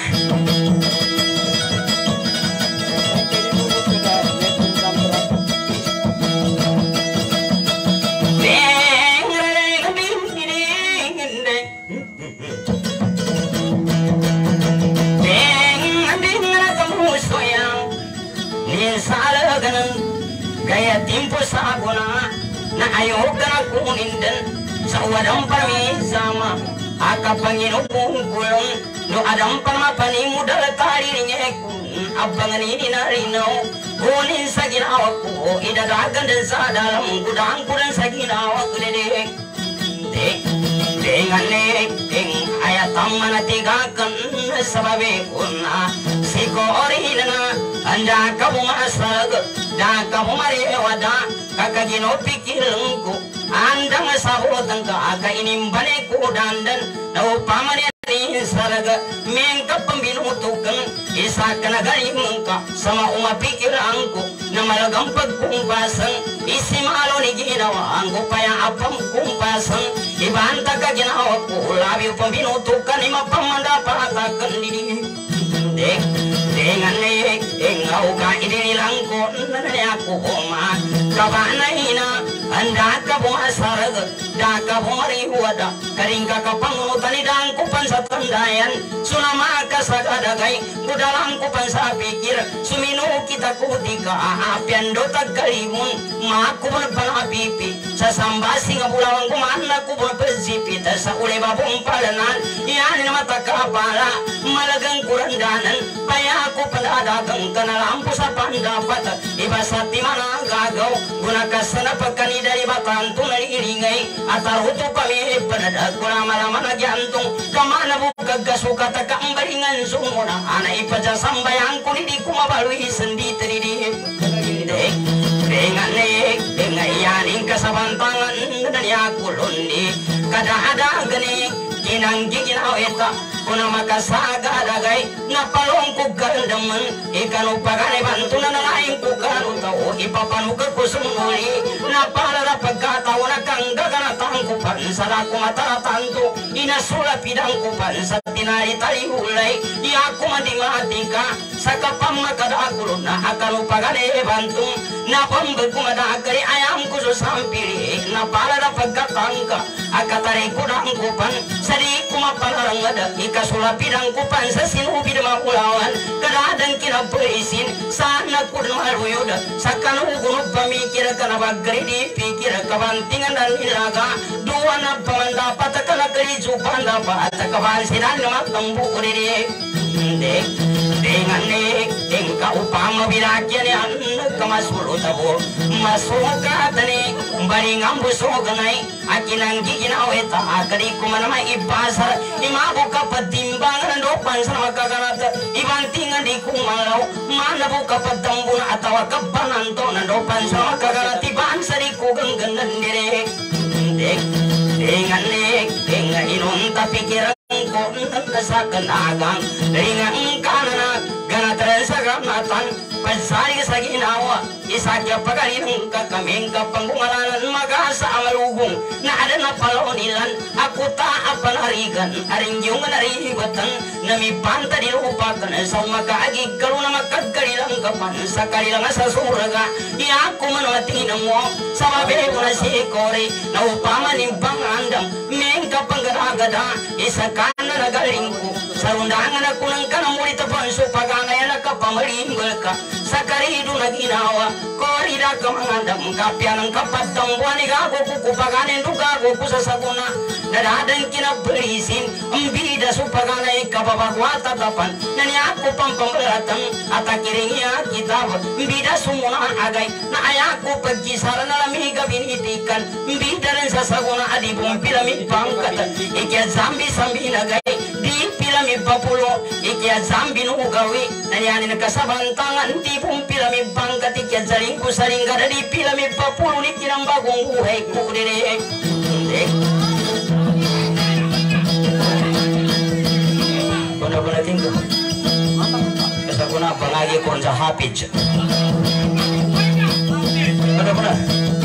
gaya timpo sa guna na ayaw ka na kunindan sa wadang parmisama aka Panginoon kulong no adang pamapanimuda taririnya abangan ini narinaw kunin sa ginawa ko idadagan din sa dalam gudang ko din sa ginawa ko dedek dek dengan deng ayatam manatigakan sa babi ko na sikorin na anda kamu masag da kamu mariwada kakagino pikirku andang sabutan ka aga inimbane ko dandan na upamane ni saraga mengka pambinutukan isa ka na galing ka sa mauma pikiranku na malagang pagkumpasan isimalo ni ginawa ang kupaya apang kumpasan ibanta ka ginawa ko labi upang binutukan ni mapamanda patakan diri dek dengan nek engau ka idinilang ko nanaya ko ma kabanay na anda ka bumasarag da ka bumari huwada karing ka kapangutan idang kupan sa tandayan sunama ka sa kadagay budalang kupan sa pikir sumino kita kutika ahapian do tagkalimun makubun panapipi sa sambasi nga bulawang kumana kubun pezipit sa uli babong palanan yan na mata kapala malagang kurandanan paya ako padadagang kanalampo sa pandapat iba sa timana gagaw guna ka sa napagkanina dari batan tunay iringay at aruto pami panadag ko na malaman na gyantong kamana bukag kasuka taka ang baringan sumuna ana ipadya sambayan ko hindi ko mabaluhi sendi teridi dek dengan nek dengan yaning kasabantangan dan yakulun ni kada-ada gani kinang giginaw ita kuna makasaga dagay napalong ko gandaman ikanu pagane bantu na nalaing ko kanu tao ipapanuka ko sumuli napalala pagkatawa na kang gaganatang ko pansara ko mataratanto inasula pidang ko pansa tinari-tari hulay iako madimati ka sa kapam makadakulo na akanu pagane bantu napambag ko madagari ayam ko sa sampiri napalala pagkatangka akatari ko na ang kupan sari ko mapalarangada ikasula pidang kupan sa sinubi na makulawan kadadang kinapaisin sana ko na maruyod sa kanugunog pamikir ka na bagari di pikir kabantingan dan ilaga dua na pamandapat kalagari jupan dapat kabansinan na matambu ko rin dek dengan nek engka upama birakyan yan kamasuro tabo masuka tani baring ambu soganay akinang giginaw eta akari kumanama ipasar imabu kapatimbangan do pansa makaganat ibantingan di kumalaw manabu kapatambun atawa kapananto nando pansa makaganat ibansa di kugang gandan direk dek dengan nek dengan inunta pikiran ko sa kanagang ringang kanana ganatran sa gamatan pansari sa ginawa isakya pagalinang kakaming kapangungalanan magasa amalugong na ada na palonilan ako ta apanarigan aring yung narihibatan na may panta dilupakan sa makaagig karo na makagkarilang kapan sa karilang sa suraga iako manwatingin mo sa mabili ko na si Kore na upaman yung pangandang may kapanggada-gada isa kana nagaling ko sa undangan ako ng kanamulit apang supagangay na kapamalinggol ka sa karido na ginawa korida ka mangandam kapya ng kapatang buwan igago ko kupaganin dugago ko sa saguna nadadang kinabalisin ang bida supagangay kababagwata tapan na niya ko pang pambalatan at akiring niya kitab bida sumuna agay na ayako pagkisara na lamiga binitikan bida rin sa saguna adibong pilamid pangkat ikiat zambi sambi nagay di pilamid papulo ikiat zambi nugawi na niya nagkasabantangan di pong pilamid pangkat ikiat saling ko saling kada di pilamid papulo ni kinang bagong buhay ko dire hindi kuna kuna tingko kasi kuna palagi ko sa hapid kuna kuna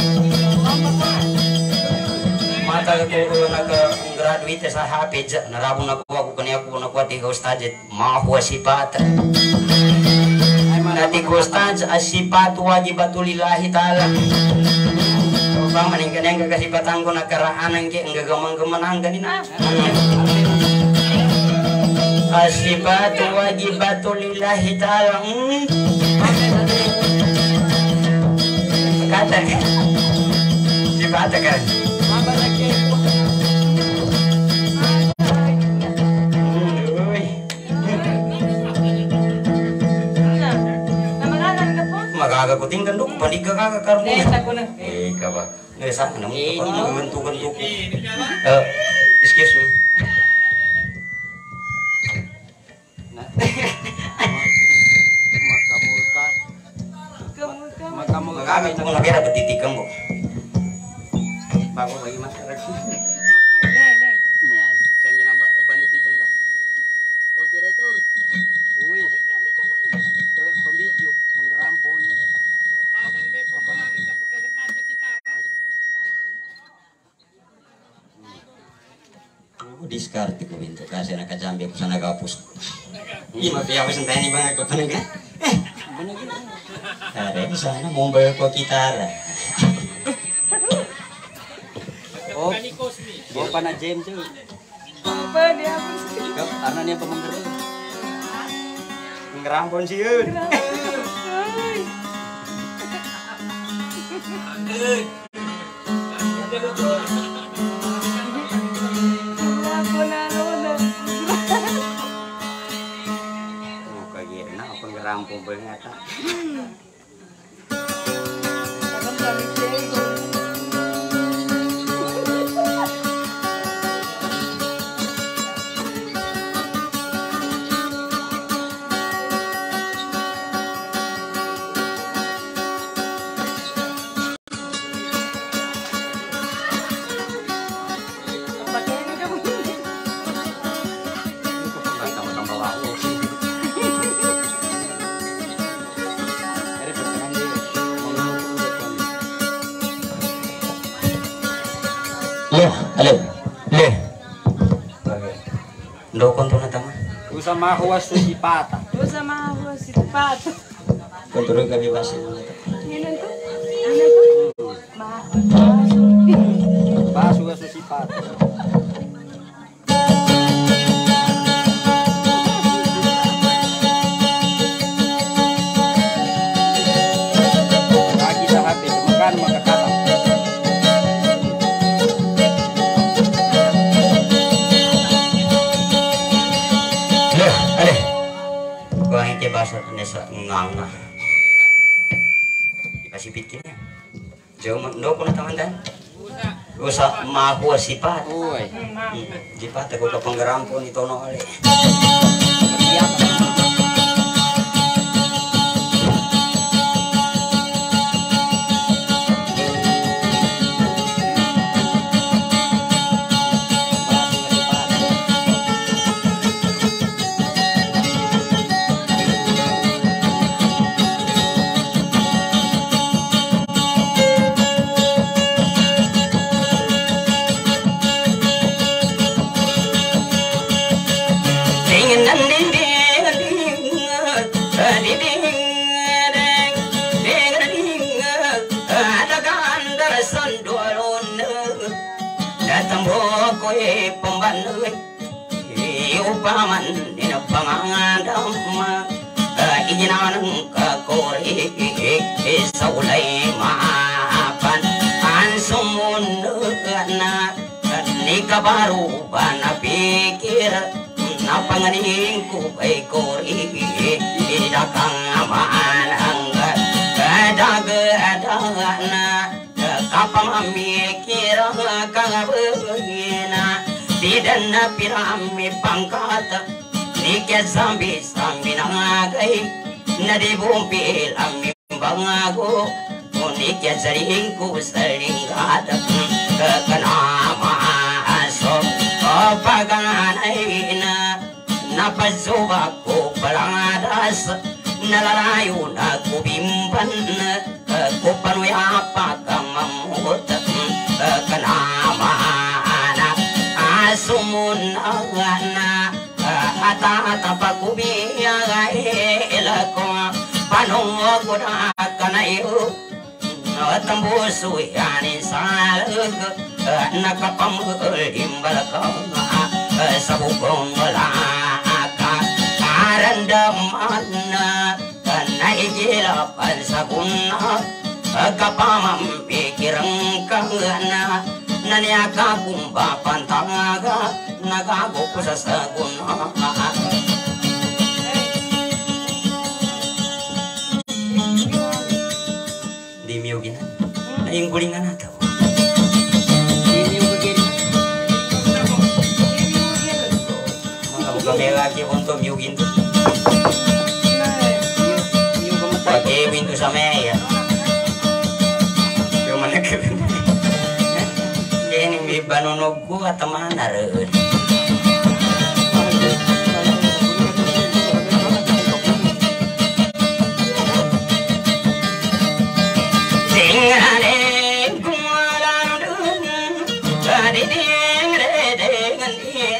mata ko nag-graduate sa hapid narabong nakuha ko kanya ko nakuha tiga ustadjit mahuwa sipat nati ko ustadj asipat wajibatulillahi ta'ala bang maningkan yang kakasipatan ko nakaraanan ki ang gagamang-gamanang ganina asipat wajibatulillahi ta'ala kata sipat kan magaga ko tingkan duk panig ka kakakar mo eh ka ba ngesa ka naman pa gantu-gantu eh excuse me makamulka makamulka kami itu na pera betitikang mo bago lagi masyarakat nih nih nih jangan nambah banitikan ka operator uy Discard ko pinto kasi nakajambi ko sa nagapus. Iya mapi ako sa tani bang ako panaga. Eh, kare sana mumbai ko kitara. Oh, bawa pana jam tuh. Apa dia apa sih? Karena dia pemenggerak. Ngerampon sih yun. Rampung banget. Leh, halo, leh. Dokon to na tama. Usa mahuwas si pata. Usa mahuwas si pata. Kontrol kami basin. Yan to. Ano to? Mahuwas. Baso si pata. Lagi sa hati, makan makakatang. Bahasa Indonesia nganga dipasipit kini jauh mendo pun teman-teman usah mahu sifat Uy. sifat aku ke penggerampun itu no oleh pembantu upaman dina pangadam ijinan ka kori saulai mapan ansumun na nika baru bana pikir napanganing ku bay kori idakang manangga kadag adana kapamamikir kagabugina tidak na pirami pangkata nikya sambi sambi nangagai na di bumpi lami bangago nikya saringku saringada kekenama aso paganay na napasubaku palangadas nalalayo na kubimban kupanuyapa kamamut kenama sumunagana ata-ata pakubiya ilako panong guna kanayo tembusu yanin salag nakapamulimbal ka sa bukong laka arandaman naigilapan sa kuna kapamamikirang kangana naniaka kumba pantangaga nagago ko sa saguna di miugin na yung gulingan nato di miugin mga mga lagi untuk miugin pakai pintu sama ya yung mana ini mi banonog ko at mana rin tinggalin ko lang dun ding re dengan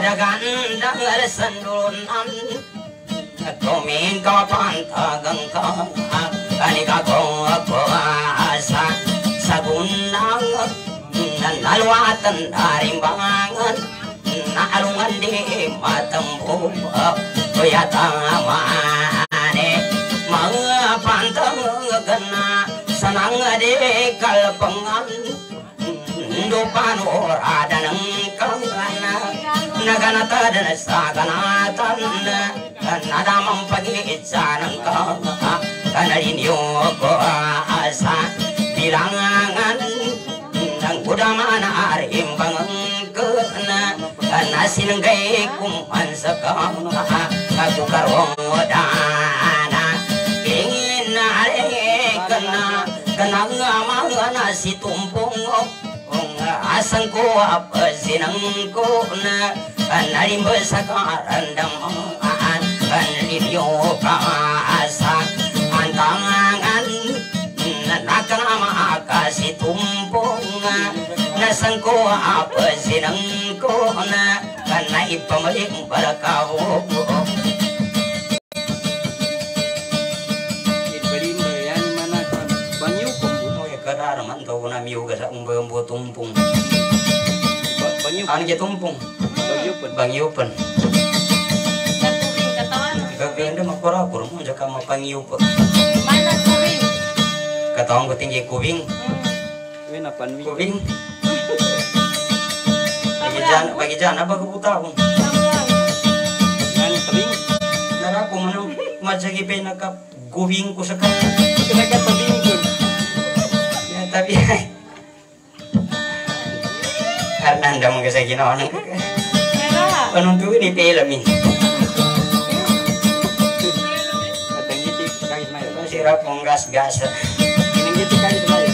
ada gandang sendunan Tuming ka pantagang ka Kani ka kong kuasa Sa gunang Nalwatan harimbangan Naalungan di matambo Kuya tamane Mga pantang gana Sanang di kalpangan Dupan orada ng kangana Naganata na sa ganatan Nadamang pag-iitsa ng kanga Kanalinyo ko asa Bilangan ng kudama na arimbangang kana Nasinanggay kuman sa kanga Kagukarong dana Ingin na arekan na Kanang mga nasitumpong Asang ko apasinang ko na Nalimba sa karandamaan Kanilyo kaasa Ang tangan Nakanama kasitumpong Nasang ko apasinang ko na Kanay pamaling barakaw Kadaraman tau na miuga sa umbo tumpung. Ano kaya tumpung? Bangyupan. Kuring katawan. Kaganda makurapur mo jaka mapangyupan. Mana kuring? Katawan ko tinggi kubing. Uy, napanwi. Kubing. Bagi jana, bagi jana ba kubutahon? Ngani tabing. Nara ko manang majagi penaka kubing ko sa ka. Kenaka tabing ko. Tapi karena anda mungkin saya kira orang penonton ini filmin sirap menggas gas ini gitu kali kemarin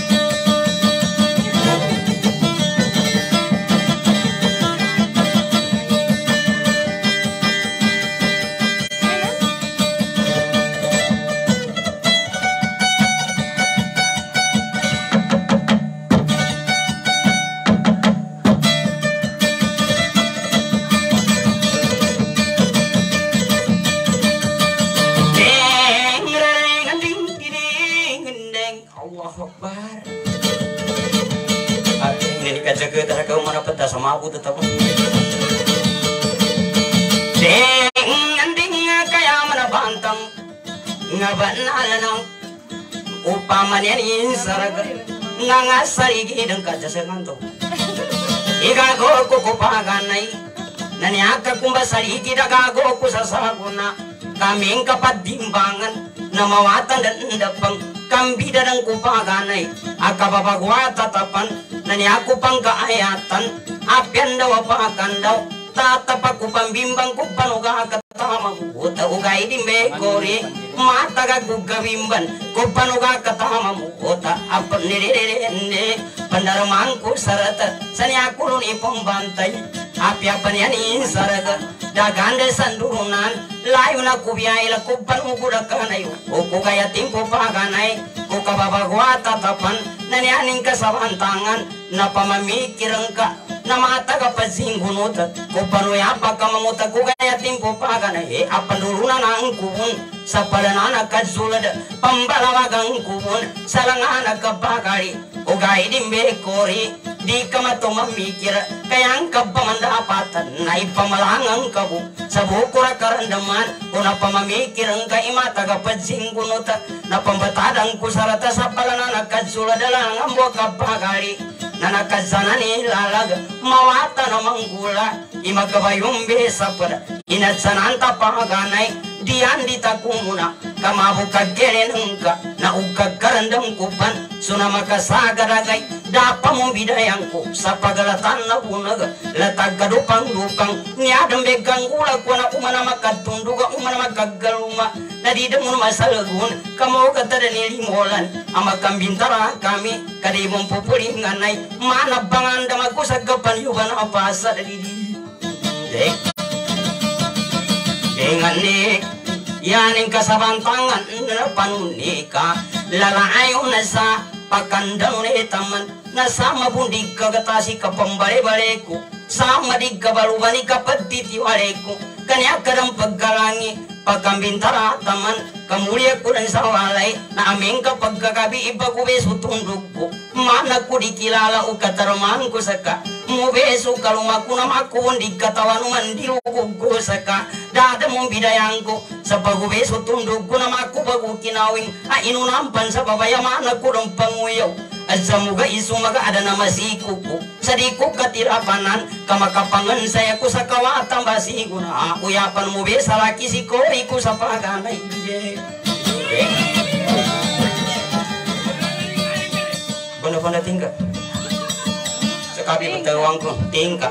jaga kau mana peta sama aku tetap ding anding kaya mana bantang ngabanal nang upamannya ni saraga ngangasari gidang kaca semanto iga go ko kupaganai nani aka kumbasari gida gago ku sasaguna kaming kapadimbangan namawatan dan ndapang kambida dan kupaganai aka babagwa tatapan nani aku pang kaayatan apian daw apakan daw tatapak ku pambimbang ku panuga katama ku uta ugay di megori mata ga gugawimban ku panuga katama mu uta apa nirerende pandarman ku sarata sani aku luni pembantay api apa ni saraga dagande sandurunan layu na ku biyaila ku panuga dakanayo ku gaya timpo paganay ku kababagwa tatapan nani aning kasabantangan na pamamikirang ka na mata ka pasinggunot ko panuya pa ka mamuta ko kaya timpo pa ka na eh apandulunan ang kubun sa palanana katsulad pambalawagang kubun sa langana ka pakari o gay dimbe kori di ka matumamikir kaya ang kapamandapatan na ipamalangang kabu sa bukura karandaman o na pamamikirang ka imata ka pasinggunot na pambatadang kusarata sa palanana katsulad lang ang buka pakari nanakazana ni lalag mawata na manggula imagabayong besa pada inatsananta paganay diyan ditakumuna kamabu kagere nangka na ugkagarandang kupan suna makasagaragay dapa mo bidayangko sa pagalatan na bunag latag kadupang dupang niyadang begang gulag ko na umana makatunduga umana magagaluma nadidamon masalagun kamo katada nilimolan amakambintara kami kadibong pupulinganay mana banganda magkusagapan yuban apasa dadi dek dengan nik yaning kasabantangan na panunika lalayo na sa pakandang ne taman na sama bundi kagatasi ka pambale-baleku sama di kabalubani kapatiti waleku kanya kadang pagkalangi pagkambintara taman kamulia ko rin sa walay na aming kapag kagabi iba ko beso tundog ko mana ko di kilala o katarman ko saka mo beso kaluma ko na makundi katawan mandirugog ko saka dada mong bidayang ko sa pagbeso tundog ko na makubago kinawing a inunampan sa babayaman ko ng panguyaw at sa muga isumaga ada na masiko ko sa di ko katirapanan kamakapangan saya ko sa kawatang basigo na akuyapan mo be sa laki si kori ko sa paganay banda-banda tingka sa kabi betawang ko tingka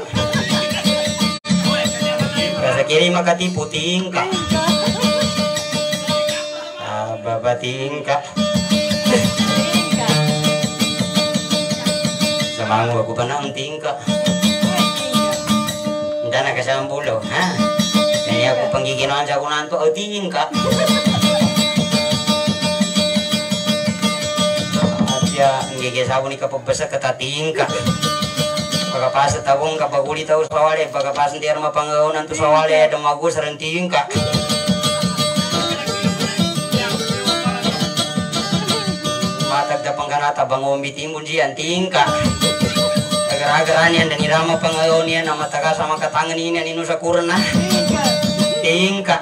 sa kiri makatipu tingka ah baba tingka mangu aku panang tingka dana kasambulo ha ini aku panggiginan sa kunan to tingka atya ngige sabu ni kapabasa kata tingka pagapasa tabong kapaguli tau sawale pagapasa di arma pangaunan to sawale ada magu sareng tingka matag da pangganata bangombi timbun jian tingka agar-agaran yan dan irama pangayon yan na mataga sama katangan ini nino sa kurna tingka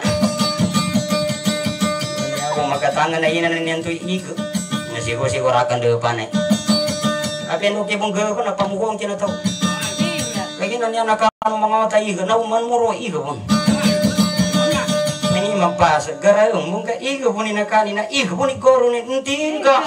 ako makatangan na yun na yan to iigo nasigo-sigo rakan depan eh tapi ano kibong gawa ko na pamuhong kinataw kaya na niya nakano mga mata iigo na uman muro iigo pon nani mapasa garayong mong ka iigo po ni nakani na iigo po ni koro ni tingka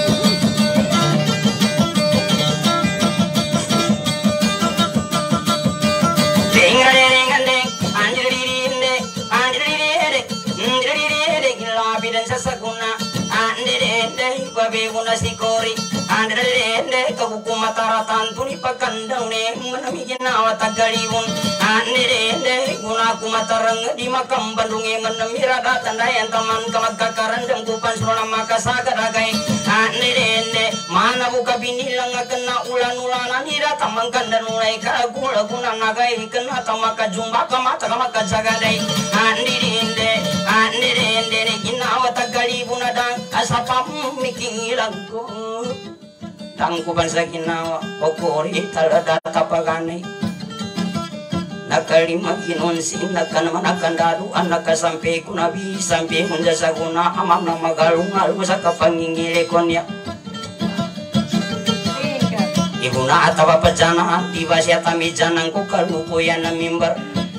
sasaguna andere babe guna sikori andere kabukuma taratan tuni pakandang ne manamigin awa tagaliwon andere guna kumatarang di makam bandunge manamira datandayan taman kamagkakarandang kupan surona makasagadagay andere mana buka binilang kena ulan-ulanan ira tamang kandanulay karagula guna nagay kena tamaka jumba kamata kamaka jagadai andere andere ginawa tagalibon na dang asapam mikingilag ko tangkuban sa ginawa pagkori talada tapaganay nakalima kinunsin nagkanaman nagkandaluan nagkasampi ko nabi sampi kunda sa guna amam na magalungal sa kapangingili ko niya ibu na atawa pa dyan di ba siya tamidyan ko kalupuyan na mimbar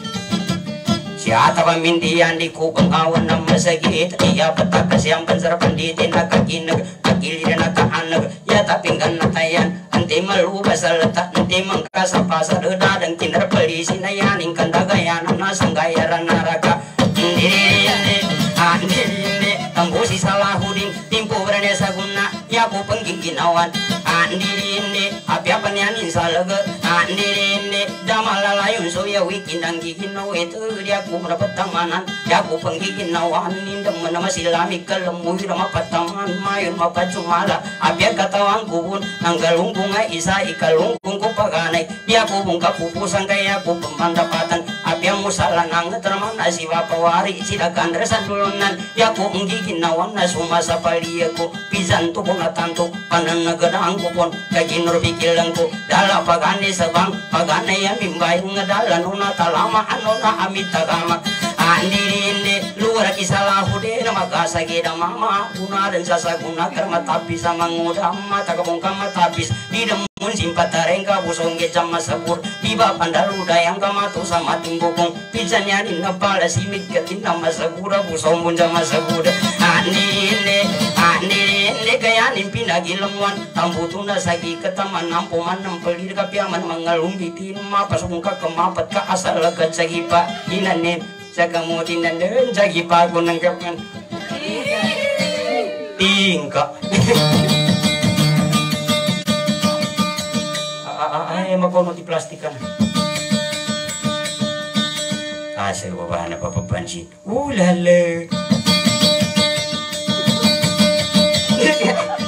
siya tapamindiyan di ko pangawan ng masagit iya patakas yang pansar panditi nakakinag kakilira nakaanag yata pinggan na tayan anti malubas alata anti mangkasapasa dadang kinarpalisi na yaning kandagayan na sanggayaran naraka hindi hindi tambusi salahudin timpo berane saguna yaku penggiginawan hindi apiapan yanin salaga hindi damalalayun so ya wikindang giginaw itu dia ku mendapat tanganan yaku penggiginawan nindang manamasilami kalamuhi ramapatangan mayun mapacumala apia katawan kubun nang galungkung ay isa ikalungkung ko paganay dia ku bungka pupusang kaya ku pemandapatan apia musala nang terman asiwa pawari silakan resan dulunan yaku penggiginawan na sumasa palia ko pisan to natanto panan nagadang ko pon kaginor bikilang ko dala pagani sabang pagani yang mimbay ngadalan una talama ano na amit tagama andiri inde luar kisala hude na magasagi da mama una dan sasaguna karma tapis sa manguda mata kabongkang matapis di demun simpataren ka busong gecam masabur iba pandaru dayang kamatu sama timbukong pisannya di napala simit katin na masagura busong bunja masagura andiri inde andiri inde kaya nimpi nagilamuan tambuto na sagi kataman nampuman ng pelir kapiaman mangalumbi tinma pasungka kemapat ka asal agad sa gipa inanin sa kamutin na din sa gipa ko ng kapan tingka ay makono di plastikan asal baba na papapansin ulala